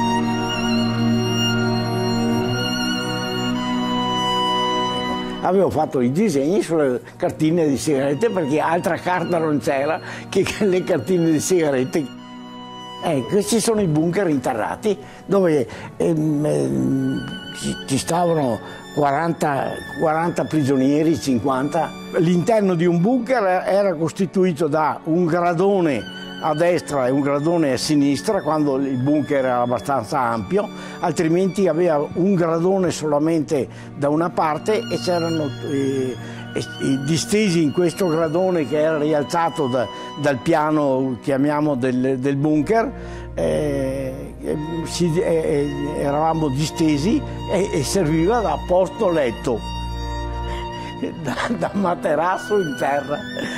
Speaker 10: Avevo fatto i disegni sulle cartine di sigarette perché altra carta non c'era che le cartine di sigarette. Eh, questi sono i bunker interrati dove ehm, ehm, ci stavano quaranta, quaranta prigionieri, cinquanta. L'interno di un bunker era costituito da un gradone a destra e un gradone a sinistra quando il bunker era abbastanza ampio, altrimenti aveva un gradone solamente da una parte e c'erano eh, eh, distesi in questo gradone che era rialzato da, dal piano, chiamiamo, del, del bunker, eh, si, eh, eravamo distesi e, e serviva da posto letto, da, da materasso in terra.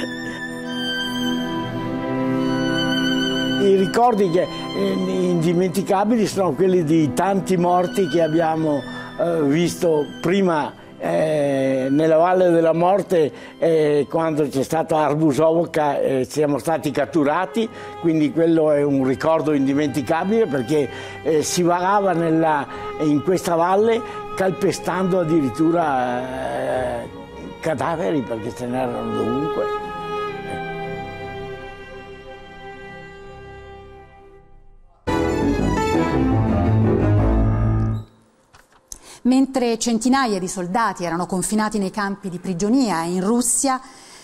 Speaker 10: I ricordi che, eh, indimenticabili sono quelli di tanti morti che abbiamo eh, visto prima eh, nella Valle della Morte, eh, quando c'è stata Arbusovka, eh, siamo stati catturati, quindi quello è un ricordo indimenticabile perché eh, si vagava nella, in questa valle calpestando addirittura eh, cadaveri perché ce n'erano dovunque.
Speaker 1: Mentre centinaia di soldati erano confinati nei campi di prigionia in Russia,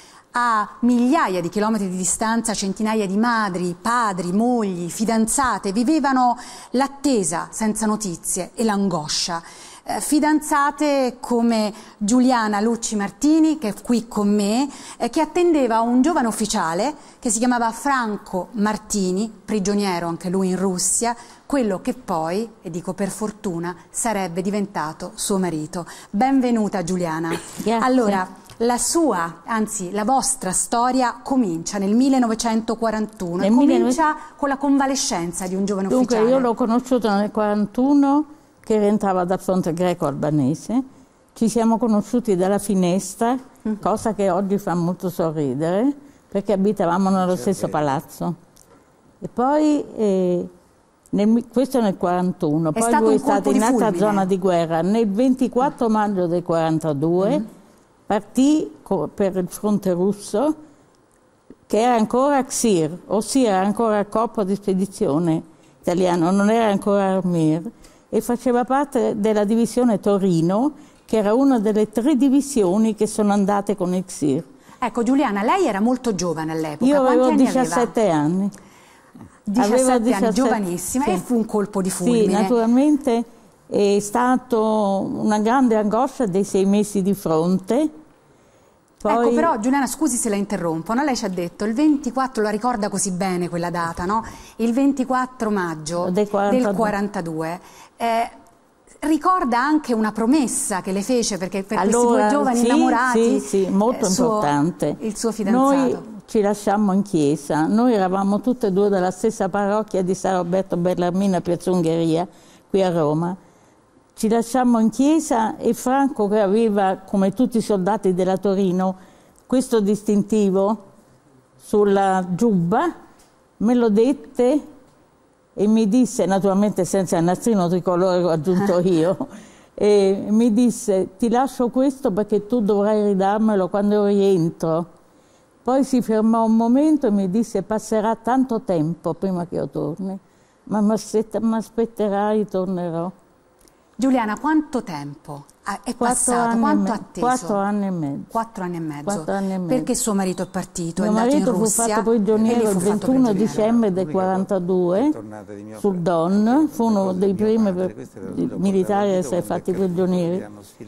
Speaker 1: a migliaia di chilometri di distanza centinaia di madri, padri, mogli, fidanzate vivevano l'attesa senza notizie e l'angoscia. Eh, fidanzate come Giuliana Lucci Martini, che è qui con me, eh, che attendeva un giovane ufficiale che si chiamava Franco Martini, prigioniero anche lui in Russia, quello che poi, e dico per fortuna, sarebbe diventato suo marito. Benvenuta Giuliana.
Speaker 11: Grazie.
Speaker 1: Allora, la sua, anzi la vostra storia comincia nel millenovecentoquarantuno nel e comincia mille... con la convalescenza di un giovane
Speaker 11: Dunque,
Speaker 1: ufficiale.
Speaker 11: Dunque io l'ho conosciuto nel quarantuno, che rientrava dal fronte greco-albanese. Ci siamo conosciuti dalla finestra, mm. cosa che oggi fa molto sorridere, perché abitavamo nello stesso palazzo. E poi... Eh, Nel, questo nel quarantuno, è poi lui è stato in altra zona di guerra. Nel ventiquattro maggio del quarantadue mm. partì per il fronte russo, che era ancora C I R, ossia era ancora il corpo di spedizione italiano, non era ancora Armir, e faceva parte della divisione Torino, che era una delle tre divisioni che sono andate con il C I R.
Speaker 1: Ecco Giuliana, lei era molto giovane all'epoca.
Speaker 11: Io avevo
Speaker 1: Quanti anni
Speaker 11: diciassette
Speaker 1: aveva?
Speaker 11: anni.
Speaker 1: diciassette, diciassette anni, giovanissima, sì. E fu un colpo di fulmine.
Speaker 11: Sì, naturalmente è stato una grande angoscia dei sei mesi di fronte. Poi...
Speaker 1: Ecco, però Giuliana, scusi se la interrompo, no? Lei ci ha detto il ventiquattro, la ricorda così bene quella data, no? Il ventiquattro maggio del quarantadue, del quarantadue eh, ricorda anche una promessa che le fece, perché per
Speaker 11: allora,
Speaker 1: questi due giovani
Speaker 11: sì,
Speaker 1: innamorati,
Speaker 11: sì, sì, molto
Speaker 1: eh, suo,
Speaker 11: importante.
Speaker 1: Il suo fidanzato.
Speaker 11: Noi ci lasciammo in chiesa, noi eravamo tutte e due della stessa parrocchia di San Roberto Bellarmino a Piazza Ungheria, qui a Roma. Ci lasciammo in chiesa e Franco, che aveva, come tutti i soldati della Torino, questo distintivo sulla giubba, me lo dette e mi disse, naturalmente senza il nastrino tricolore che ho aggiunto io, e mi disse: ti lascio questo perché tu dovrai ridarmelo quando rientro. Poi si fermò un momento e mi disse: passerà tanto tempo prima che io torni, ma mi aspetterai, tornerò.
Speaker 1: Giuliana, quanto tempo è passato? Quanto ha atteso?
Speaker 11: Quattro anni e mezzo.
Speaker 1: Quattro anni e mezzo.
Speaker 11: Quattro anni e mezzo.
Speaker 1: Perché suo marito è partito,
Speaker 11: Mio
Speaker 1: è andato in
Speaker 11: marito
Speaker 1: Russia.
Speaker 11: fu fatto prigioniero il ventuno dicembre del quarantadue sul Don, fu uno dei primi militari a essere fatti prigionieri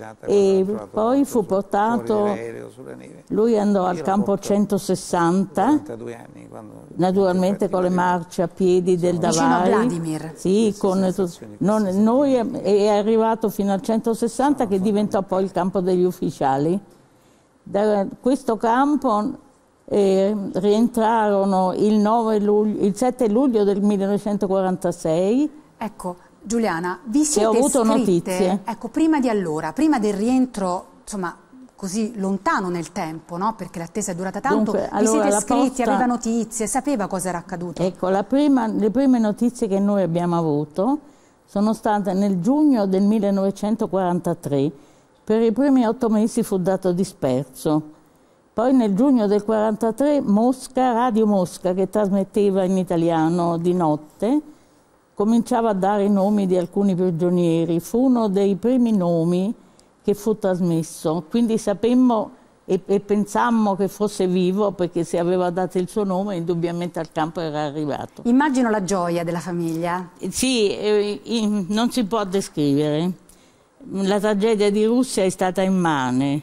Speaker 11: e poi fu portato, lui andò al campo centosessanta, naturalmente con le marce a piedi del Davari.
Speaker 1: Vicino a Vladimir.
Speaker 11: Sì, con, non, noi è arrivato fino al centosessanta, che diventò poi il campo degli ufficiali. Da questo campo e rientrarono il, nove luglio, il sette luglio del millenovecentoquarantasei.
Speaker 1: Ecco, Giuliana, vi siete
Speaker 11: ho avuto
Speaker 1: scritte,
Speaker 11: notizie.
Speaker 1: Ecco, prima di allora, prima del rientro, insomma, così lontano nel tempo, no? Perché l'attesa è durata tanto,
Speaker 11: Dunque,
Speaker 1: vi
Speaker 11: allora,
Speaker 1: siete
Speaker 11: la
Speaker 1: scritti,
Speaker 11: posta...
Speaker 1: aveva notizie, sapeva cosa era accaduto?
Speaker 11: Ecco, la prima, le prime notizie che noi abbiamo avuto sono state nel giugno del millenovecentoquarantatré. Per i primi otto mesi fu dato disperso. Poi nel giugno del quarantatré Mosca, Radio Mosca, che trasmetteva in italiano di notte, cominciava a dare i nomi di alcuni prigionieri. Fu uno dei primi nomi che fu trasmesso, quindi sapemmo e, e pensammo che fosse vivo, perché se aveva dato il suo nome indubbiamente al campo era arrivato.
Speaker 1: Immagino la gioia della famiglia.
Speaker 11: Sì, eh, in, non si può descrivere. La tragedia di Russia è stata immane.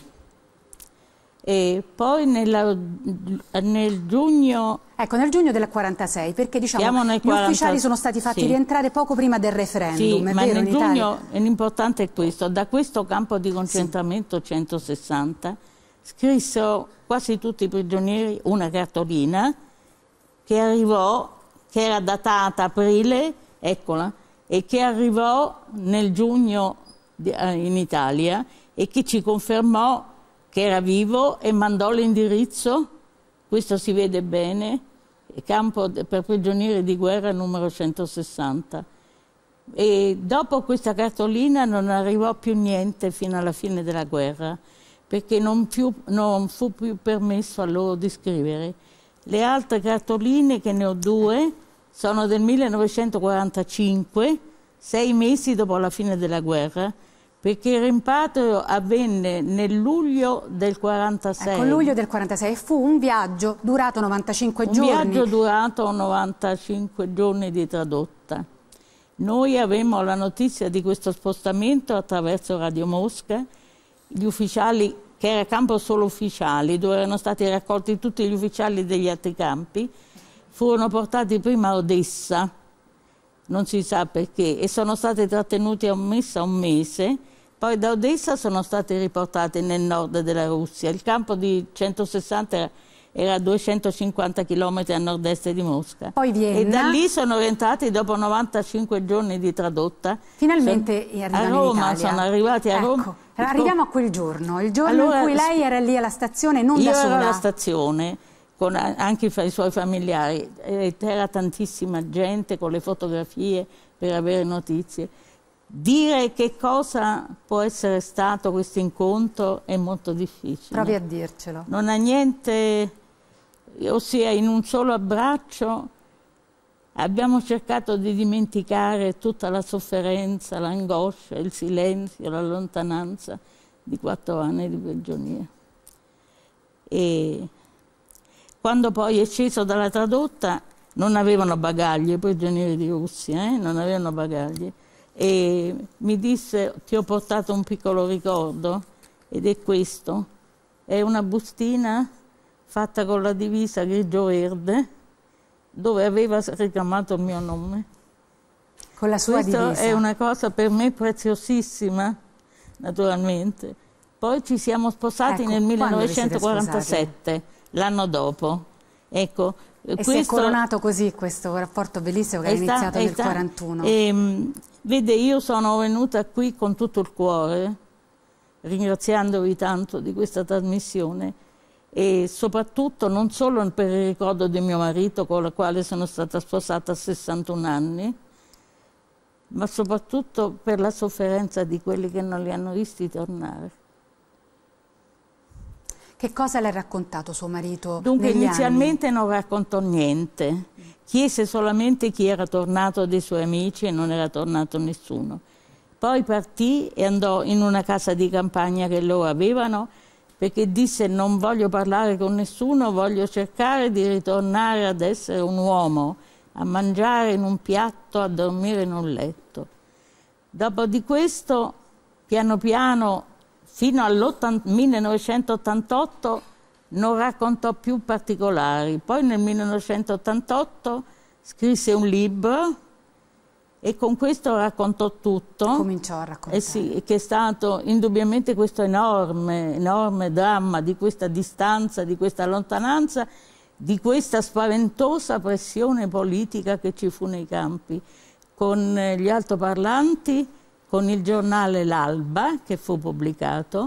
Speaker 11: E poi nella, nel giugno...
Speaker 1: Ecco, nel giugno del quarantasei, perché diciamo gli
Speaker 11: quaranta...
Speaker 1: ufficiali sono stati fatti
Speaker 11: sì.
Speaker 1: rientrare poco prima del referendum,
Speaker 11: sì,
Speaker 1: è
Speaker 11: ma
Speaker 1: vero,
Speaker 11: nel
Speaker 1: in
Speaker 11: giugno
Speaker 1: Italia?
Speaker 11: l'importante è questo: da questo campo di concentramento sì. centosessanta scrissero quasi tutti i prigionieri una cartolina che arrivò, che era datata aprile, eccola, e che arrivò nel giugno in Italia e che ci confermò che era vivo e mandò l'indirizzo, questo si vede bene, campo per prigionieri di guerra numero centosessanta. E dopo questa cartolina non arrivò più niente fino alla fine della guerra, perché non, più, non fu più permesso a loro di scrivere. Le altre cartoline, che ne ho due, sono del millenovecentoquarantacinque, sei mesi dopo la fine della guerra, perché il rimpatrio avvenne nel luglio del quarantasei.
Speaker 1: Ecco, luglio del quarantasei, fu un viaggio durato novantacinque
Speaker 11: un
Speaker 1: giorni.
Speaker 11: Un viaggio durato novantacinque giorni di tradotta. Noi avevamo la notizia di questo spostamento attraverso Radio Mosca. Gli ufficiali, che era campo solo ufficiali, dove erano stati raccolti tutti gli ufficiali degli altri campi, furono portati prima a Odessa, non si sa perché, e sono stati trattenuti a Odessa un mese. Poi da Odessa sono stati riportati nel nord della Russia. Il campo di centosessanta era, era a duecentocinquanta chilometri a nord-est di Mosca.
Speaker 1: Poi Vienna.
Speaker 11: E da lì sono rientrati dopo novantacinque giorni di tradotta.
Speaker 1: Finalmente
Speaker 11: sono,
Speaker 1: arrivano
Speaker 11: a Roma,
Speaker 1: in Italia.
Speaker 11: sono arrivati a
Speaker 1: ecco,
Speaker 11: Roma.
Speaker 1: Arriviamo a quel giorno, il giorno
Speaker 11: allora,
Speaker 1: in cui lei era lì alla stazione, non
Speaker 11: io
Speaker 1: da sola.
Speaker 11: Io ero alla stazione, con anche i suoi familiari, e c'era tantissima gente con le fotografie per avere notizie. Dire che cosa può essere stato questo incontro è molto difficile.
Speaker 1: Provi a dircelo.
Speaker 11: Non ha niente, ossia in un solo abbraccio abbiamo cercato di dimenticare tutta la sofferenza, l'angoscia, il silenzio, la lontananza di quattro anni di prigionia. E quando poi è sceso dalla tradotta non avevano bagagli, i prigionieri di Russia, eh? non avevano bagagli. E mi disse: ti ho portato un piccolo ricordo, ed è questo, è una bustina fatta con la divisa grigio-verde dove aveva ricamato il mio nome.
Speaker 1: Con la sua
Speaker 11: Questa
Speaker 1: divisa.
Speaker 11: È una cosa per me preziosissima, naturalmente. Poi ci siamo sposati
Speaker 1: ecco,
Speaker 11: nel millenovecentoquarantasette, l'anno dopo. Ecco,
Speaker 1: e
Speaker 11: questo
Speaker 1: si è coronato così questo rapporto bellissimo che è, è iniziato nel quarantuno.
Speaker 11: E, vede, io sono venuta qui con tutto il cuore, ringraziandovi tanto di questa trasmissione, e soprattutto non solo per il ricordo di mio marito, con il quale sono stata sposata a sessantuno anni, ma soprattutto per la sofferenza di quelli che non li hanno visti tornare.
Speaker 1: Che cosa le ha raccontato suo marito?
Speaker 11: Dunque, inizialmente
Speaker 1: anni?
Speaker 11: non raccontò niente, chiese solamente chi era tornato dei suoi amici e non era tornato nessuno. Poi partì e andò in una casa di campagna che loro avevano, perché disse: non voglio parlare con nessuno, voglio cercare di ritornare ad essere un uomo, a mangiare in un piatto, a dormire in un letto. Dopo di questo, piano piano, fino al millenovecentottantotto non raccontò più particolari. Poi nel millenovecentottantotto scrisse un libro e con questo raccontò tutto.
Speaker 1: Cominciò a raccontare.
Speaker 11: Eh sì, che è stato indubbiamente questo enorme, enorme dramma di questa distanza, di questa lontananza, di questa spaventosa pressione politica che ci fu nei campi, con gli altoparlanti, con il giornale L'Alba, che fu pubblicato,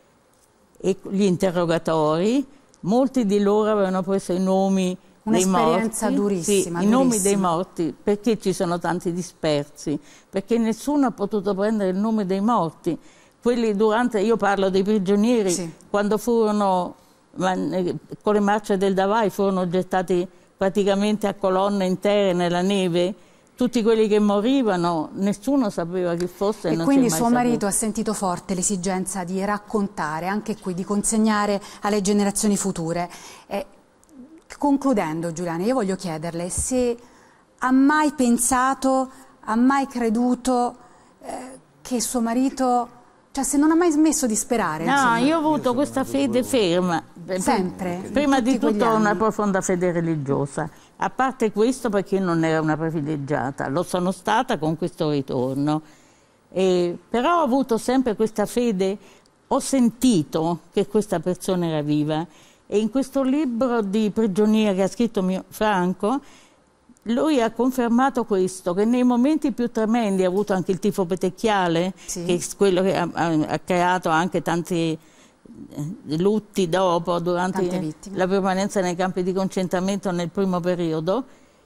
Speaker 11: e gli interrogatori. Molti di loro avevano preso i nomi dei morti.
Speaker 1: Un'esperienza durissima.
Speaker 11: Sì, i nomi dei morti. Perché ci sono tanti dispersi? Perché nessuno ha potuto prendere il nome dei morti. Quelli durante, io parlo dei prigionieri, sì. Quando furono, con le marce del Davai, furono gettati praticamente a colonne intere nella neve. Tutti quelli che morivano, nessuno sapeva chi fosse.
Speaker 1: E
Speaker 11: non
Speaker 1: quindi
Speaker 11: si è mai
Speaker 1: suo marito
Speaker 11: saputo.
Speaker 1: ha sentito forte l'esigenza di raccontare, anche qui, di consegnare alle generazioni future. Eh, concludendo, Giuliana, io voglio chiederle se ha mai pensato, ha mai creduto eh, che suo marito, cioè se non ha mai smesso di sperare.
Speaker 11: No,
Speaker 1: insomma.
Speaker 11: io ho avuto questa fede ferma.
Speaker 1: Sempre?
Speaker 11: Prima di
Speaker 1: Tutti
Speaker 11: tutto
Speaker 1: quegli
Speaker 11: una
Speaker 1: anni?
Speaker 11: profonda fede religiosa. A parte questo, perché io non ero una privilegiata, lo sono stata con questo ritorno. E, però ho avuto sempre questa fede, ho sentito che questa persona era viva. E in questo libro di prigionia che ha scritto mio Franco, lui ha confermato questo, che nei momenti più tremendi ha avuto anche il tifo petecchiale, sì. Che è quello che ha, ha creato anche tanti lutti dopo, durante la permanenza nei campi di concentramento nel primo periodo,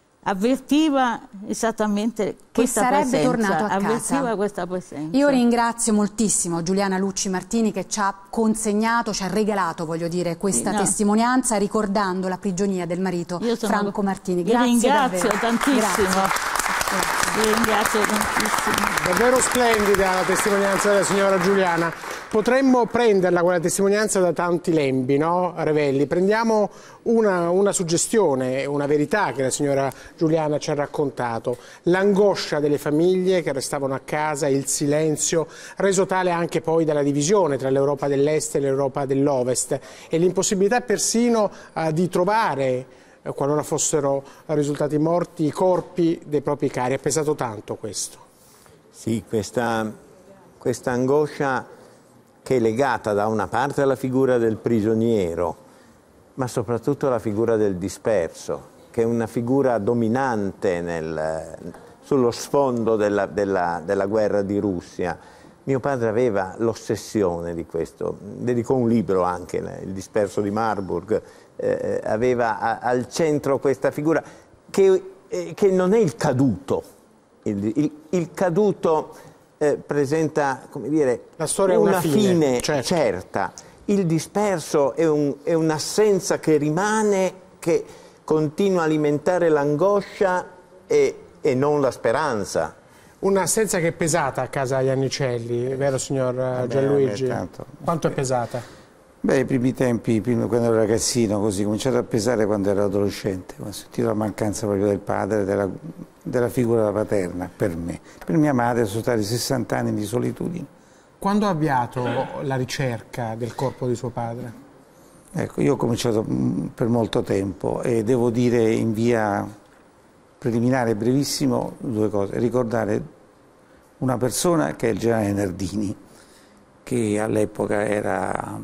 Speaker 11: avvertiva esattamente questa
Speaker 1: che sarebbe
Speaker 11: presenza,
Speaker 1: tornato a
Speaker 11: avvertiva
Speaker 1: casa.
Speaker 11: questa presenza.
Speaker 1: Io ringrazio moltissimo Giuliana Lucci Martini che ci ha consegnato, ci ha regalato, voglio dire, questa
Speaker 11: sì, no.
Speaker 1: testimonianza, ricordando la prigionia del marito Franco Martini.
Speaker 11: Vi
Speaker 1: Grazie
Speaker 11: ringrazio
Speaker 1: davvero.
Speaker 11: tantissimo.
Speaker 1: Grazie.
Speaker 11: Vi ringrazio tantissimo.
Speaker 2: Davvero splendida la testimonianza della signora Giuliana. Potremmo prenderla quella testimonianza da tanti lembi, no, Revelli? Prendiamo una, una suggestione, una verità che la signora Giuliana ci ha raccontato. L'angoscia delle famiglie che restavano a casa, il silenzio, reso tale anche poi dalla divisione tra l'Europa dell'Est e l'Europa dell'Ovest, e l'impossibilità persino uh, di trovare, uh, qualora fossero risultati morti, i corpi dei propri cari. Ha pesato tanto questo.
Speaker 5: Sì, questa, questa angoscia che è legata da una parte alla figura del prigioniero, ma soprattutto alla figura del disperso, che è una figura dominante nel, sullo sfondo della, della, della guerra di Russia. Mio padre aveva l'ossessione di questo, dedicò un libro anche, Il disperso di Marburg, eh, aveva a, al centro questa figura che, eh, che non è il caduto, il, il, il caduto Eh, presenta, come dire,
Speaker 2: la storia
Speaker 5: una,
Speaker 2: una fine,
Speaker 5: fine
Speaker 2: certo.
Speaker 5: certa. Il disperso è, un, è un'assenza che rimane, che continua a alimentare l'angoscia e, e non la speranza.
Speaker 2: Un'assenza che è pesata a casa Iannicelli, vero signor
Speaker 9: Vabbè,
Speaker 2: Gianluigi?
Speaker 9: tanto.
Speaker 2: Quanto è pesata?
Speaker 9: Beh, i primi tempi, prima, quando ero ragazzino, così, ho cominciato a pesare quando ero adolescente, ho sentito la mancanza proprio del padre, della, della figura paterna per me. Per mia madre sono stati sessanta anni di solitudine.
Speaker 2: Quando ha avviato la ricerca del corpo di suo padre?
Speaker 9: Ecco, io ho cominciato per molto tempo e devo dire in via preliminare, brevissimo, due cose. Ricordare una persona che è il generale Nardini, che all'epoca era,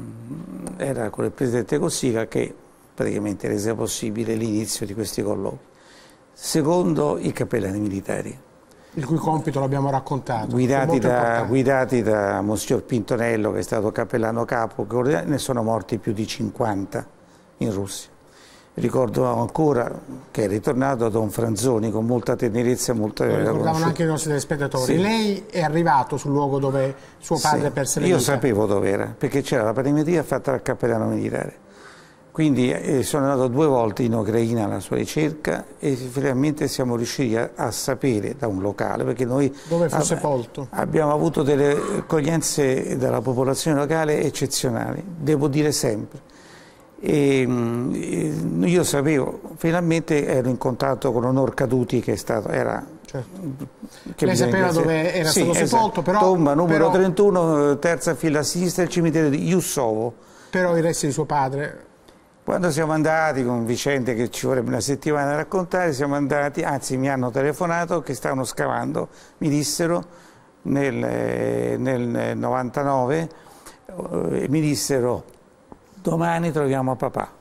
Speaker 9: era con il presidente Cossiga, che praticamente rese possibile l'inizio di questi colloqui. Secondo, i cappellani militari.
Speaker 2: Il cui compito l'abbiamo raccontato.
Speaker 9: Guidati da, guidati da Monsignor Pintonello, che è stato cappellano capo, che ne sono morti più di cinquanta in Russia. Ricordo ancora che è ritornato Don Franzoni con molta tenerezza e molta...
Speaker 2: Lo ricordavano anche i nostri telespettatori. Sì. Lei è arrivato sul luogo dove suo padre sì. perse la vita?
Speaker 9: Io sapevo dove era, perché c'era la parametria fatta dal cappellano militare. Quindi eh, sono andato due volte in Ucraina alla sua ricerca e finalmente siamo riusciti a, a sapere da un locale, perché noi
Speaker 2: dove fu ab sepolto.
Speaker 9: Abbiamo avuto delle accoglienze dalla popolazione locale eccezionali, devo dire sempre. E, e io sapevo, finalmente ero in contatto con Onor Caduti, che è stato, era...
Speaker 2: Certo. Che lei sapeva che dove era
Speaker 9: sì,
Speaker 2: stato
Speaker 9: esatto.
Speaker 2: sepolto, però...
Speaker 9: Tomba numero
Speaker 2: però,
Speaker 9: trentuno, terza fila a sinistra, il cimitero di Iussovo.
Speaker 2: Però i resti di suo padre...
Speaker 9: Quando siamo andati, con vicende che ci vorrebbe una settimana a raccontare, siamo andati, anzi mi hanno telefonato che stavano scavando, mi dissero nel, nel novantanove, eh, mi dissero domani troviamo papà,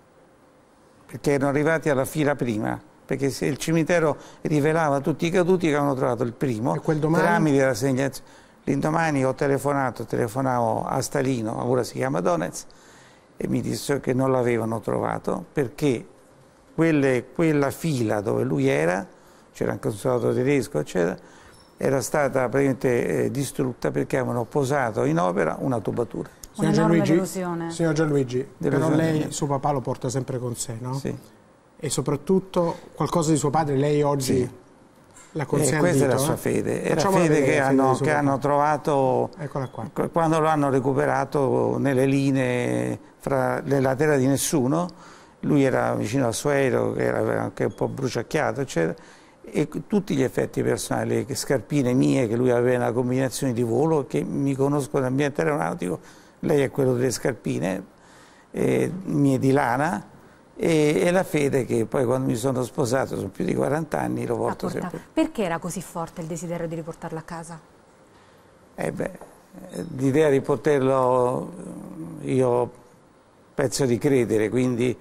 Speaker 9: perché erano arrivati alla fila prima, perché se il cimitero rivelava tutti i caduti che avevano trovato il primo,
Speaker 2: e quel domani?
Speaker 9: tramite la segnalazione. L'indomani ho telefonato, telefonavo a Stalino, ora si chiama Donetsk, e mi dissero che non l'avevano trovato perché quelle, quella fila dove lui era, c'era anche un soldato tedesco, eccetera, era stata praticamente eh, distrutta perché avevano posato in opera una tubatura.
Speaker 2: Signor Gianluigi, signor Gianluigi, però lei suo papà lo porta sempre con sé, no?
Speaker 9: Sì.
Speaker 2: E soprattutto qualcosa di suo padre lei oggi
Speaker 9: sì.
Speaker 2: la consegna.
Speaker 9: Eh, questa
Speaker 2: al dito,
Speaker 9: è la sua
Speaker 2: eh?
Speaker 9: fede, è la
Speaker 2: Facciamola
Speaker 9: fede
Speaker 2: vedere,
Speaker 9: che,
Speaker 2: la
Speaker 9: hanno,
Speaker 2: fede
Speaker 9: che hanno trovato
Speaker 2: qua.
Speaker 9: quando lo hanno recuperato nelle linee fra, nella terra di nessuno. Lui era vicino al suo aereo che era anche un po' bruciacchiato, eccetera, e tutti gli effetti personali, le scarpine mie che lui aveva una combinazione di volo, che mi conosco dall'ambiente aeronautico, lei è quello delle scarpine, eh, mie di lana, e, e la fede che poi quando mi sono sposato, sono più di quaranta anni, lo porto sempre.
Speaker 1: Perché era così forte il desiderio di riportarlo a casa?
Speaker 9: Eh beh, l'idea di poterlo, io penso di credere, quindi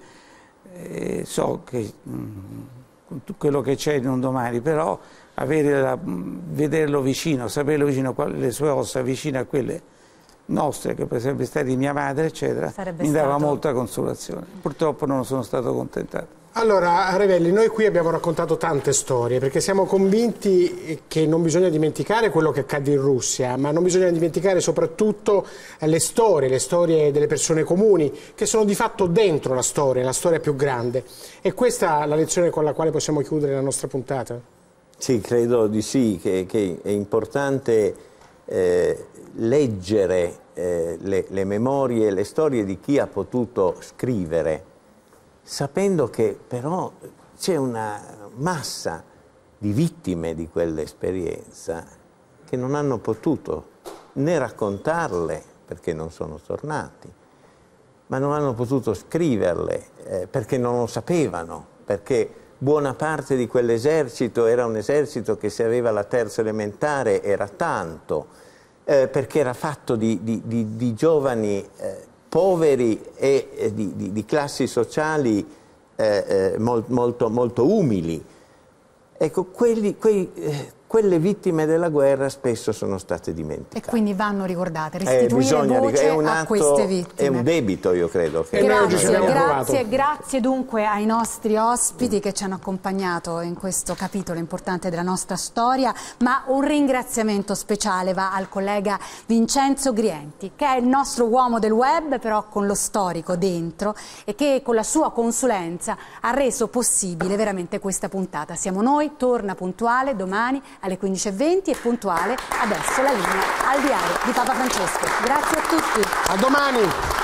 Speaker 9: eh, so che mh, quello che c'è in un domani, però avere la, vederlo vicino, saperlo vicino, le sue ossa vicine a quelle nostre, che per esempio state di mia madre, eccetera,
Speaker 1: Sarebbe
Speaker 9: mi dava
Speaker 1: stato...
Speaker 9: molta consolazione. Purtroppo non sono stato contentato.
Speaker 2: Allora, Revelli, noi qui abbiamo raccontato tante storie, perché siamo convinti che non bisogna dimenticare quello che accade in Russia, ma non bisogna dimenticare soprattutto le storie, le storie delle persone comuni, che sono di fatto dentro la storia, la storia più grande. E questa è la lezione con la quale possiamo chiudere la nostra puntata?
Speaker 5: Sì, credo di sì, che, che è importante eh, leggere eh, le, le memorie e le storie di chi ha potuto scrivere, sapendo che però c'è una massa di vittime di quell'esperienza che non hanno potuto né raccontarle perché non sono tornati, ma non hanno potuto scriverle eh, perché non lo sapevano, perché buona parte di quell'esercito era un esercito che se aveva la terza elementare era tanto, eh, perché era fatto di, di, di, di giovani eh, poveri e eh, di, di, di classi sociali eh, eh, mol, molto, molto umili. Ecco, quelli, quei, eh, quelle vittime della guerra spesso sono state dimenticate.
Speaker 1: E quindi vanno ricordate, restituire
Speaker 5: eh,
Speaker 1: voce
Speaker 5: è un
Speaker 1: a
Speaker 5: atto,
Speaker 1: queste vittime.
Speaker 5: È un debito, io credo. Che
Speaker 1: grazie, grazie, grazie dunque ai nostri ospiti che ci hanno accompagnato in questo capitolo importante della nostra storia, ma un ringraziamento speciale va al collega Vincenzo Grienti, che è il nostro uomo del web, però con lo storico dentro, e che con la sua consulenza ha reso possibile veramente questa puntata. Siamo noi, torna puntuale domani alle quindici e venti e puntuale adesso la linea al diario di Papa Francesco. Grazie a tutti.
Speaker 2: A domani.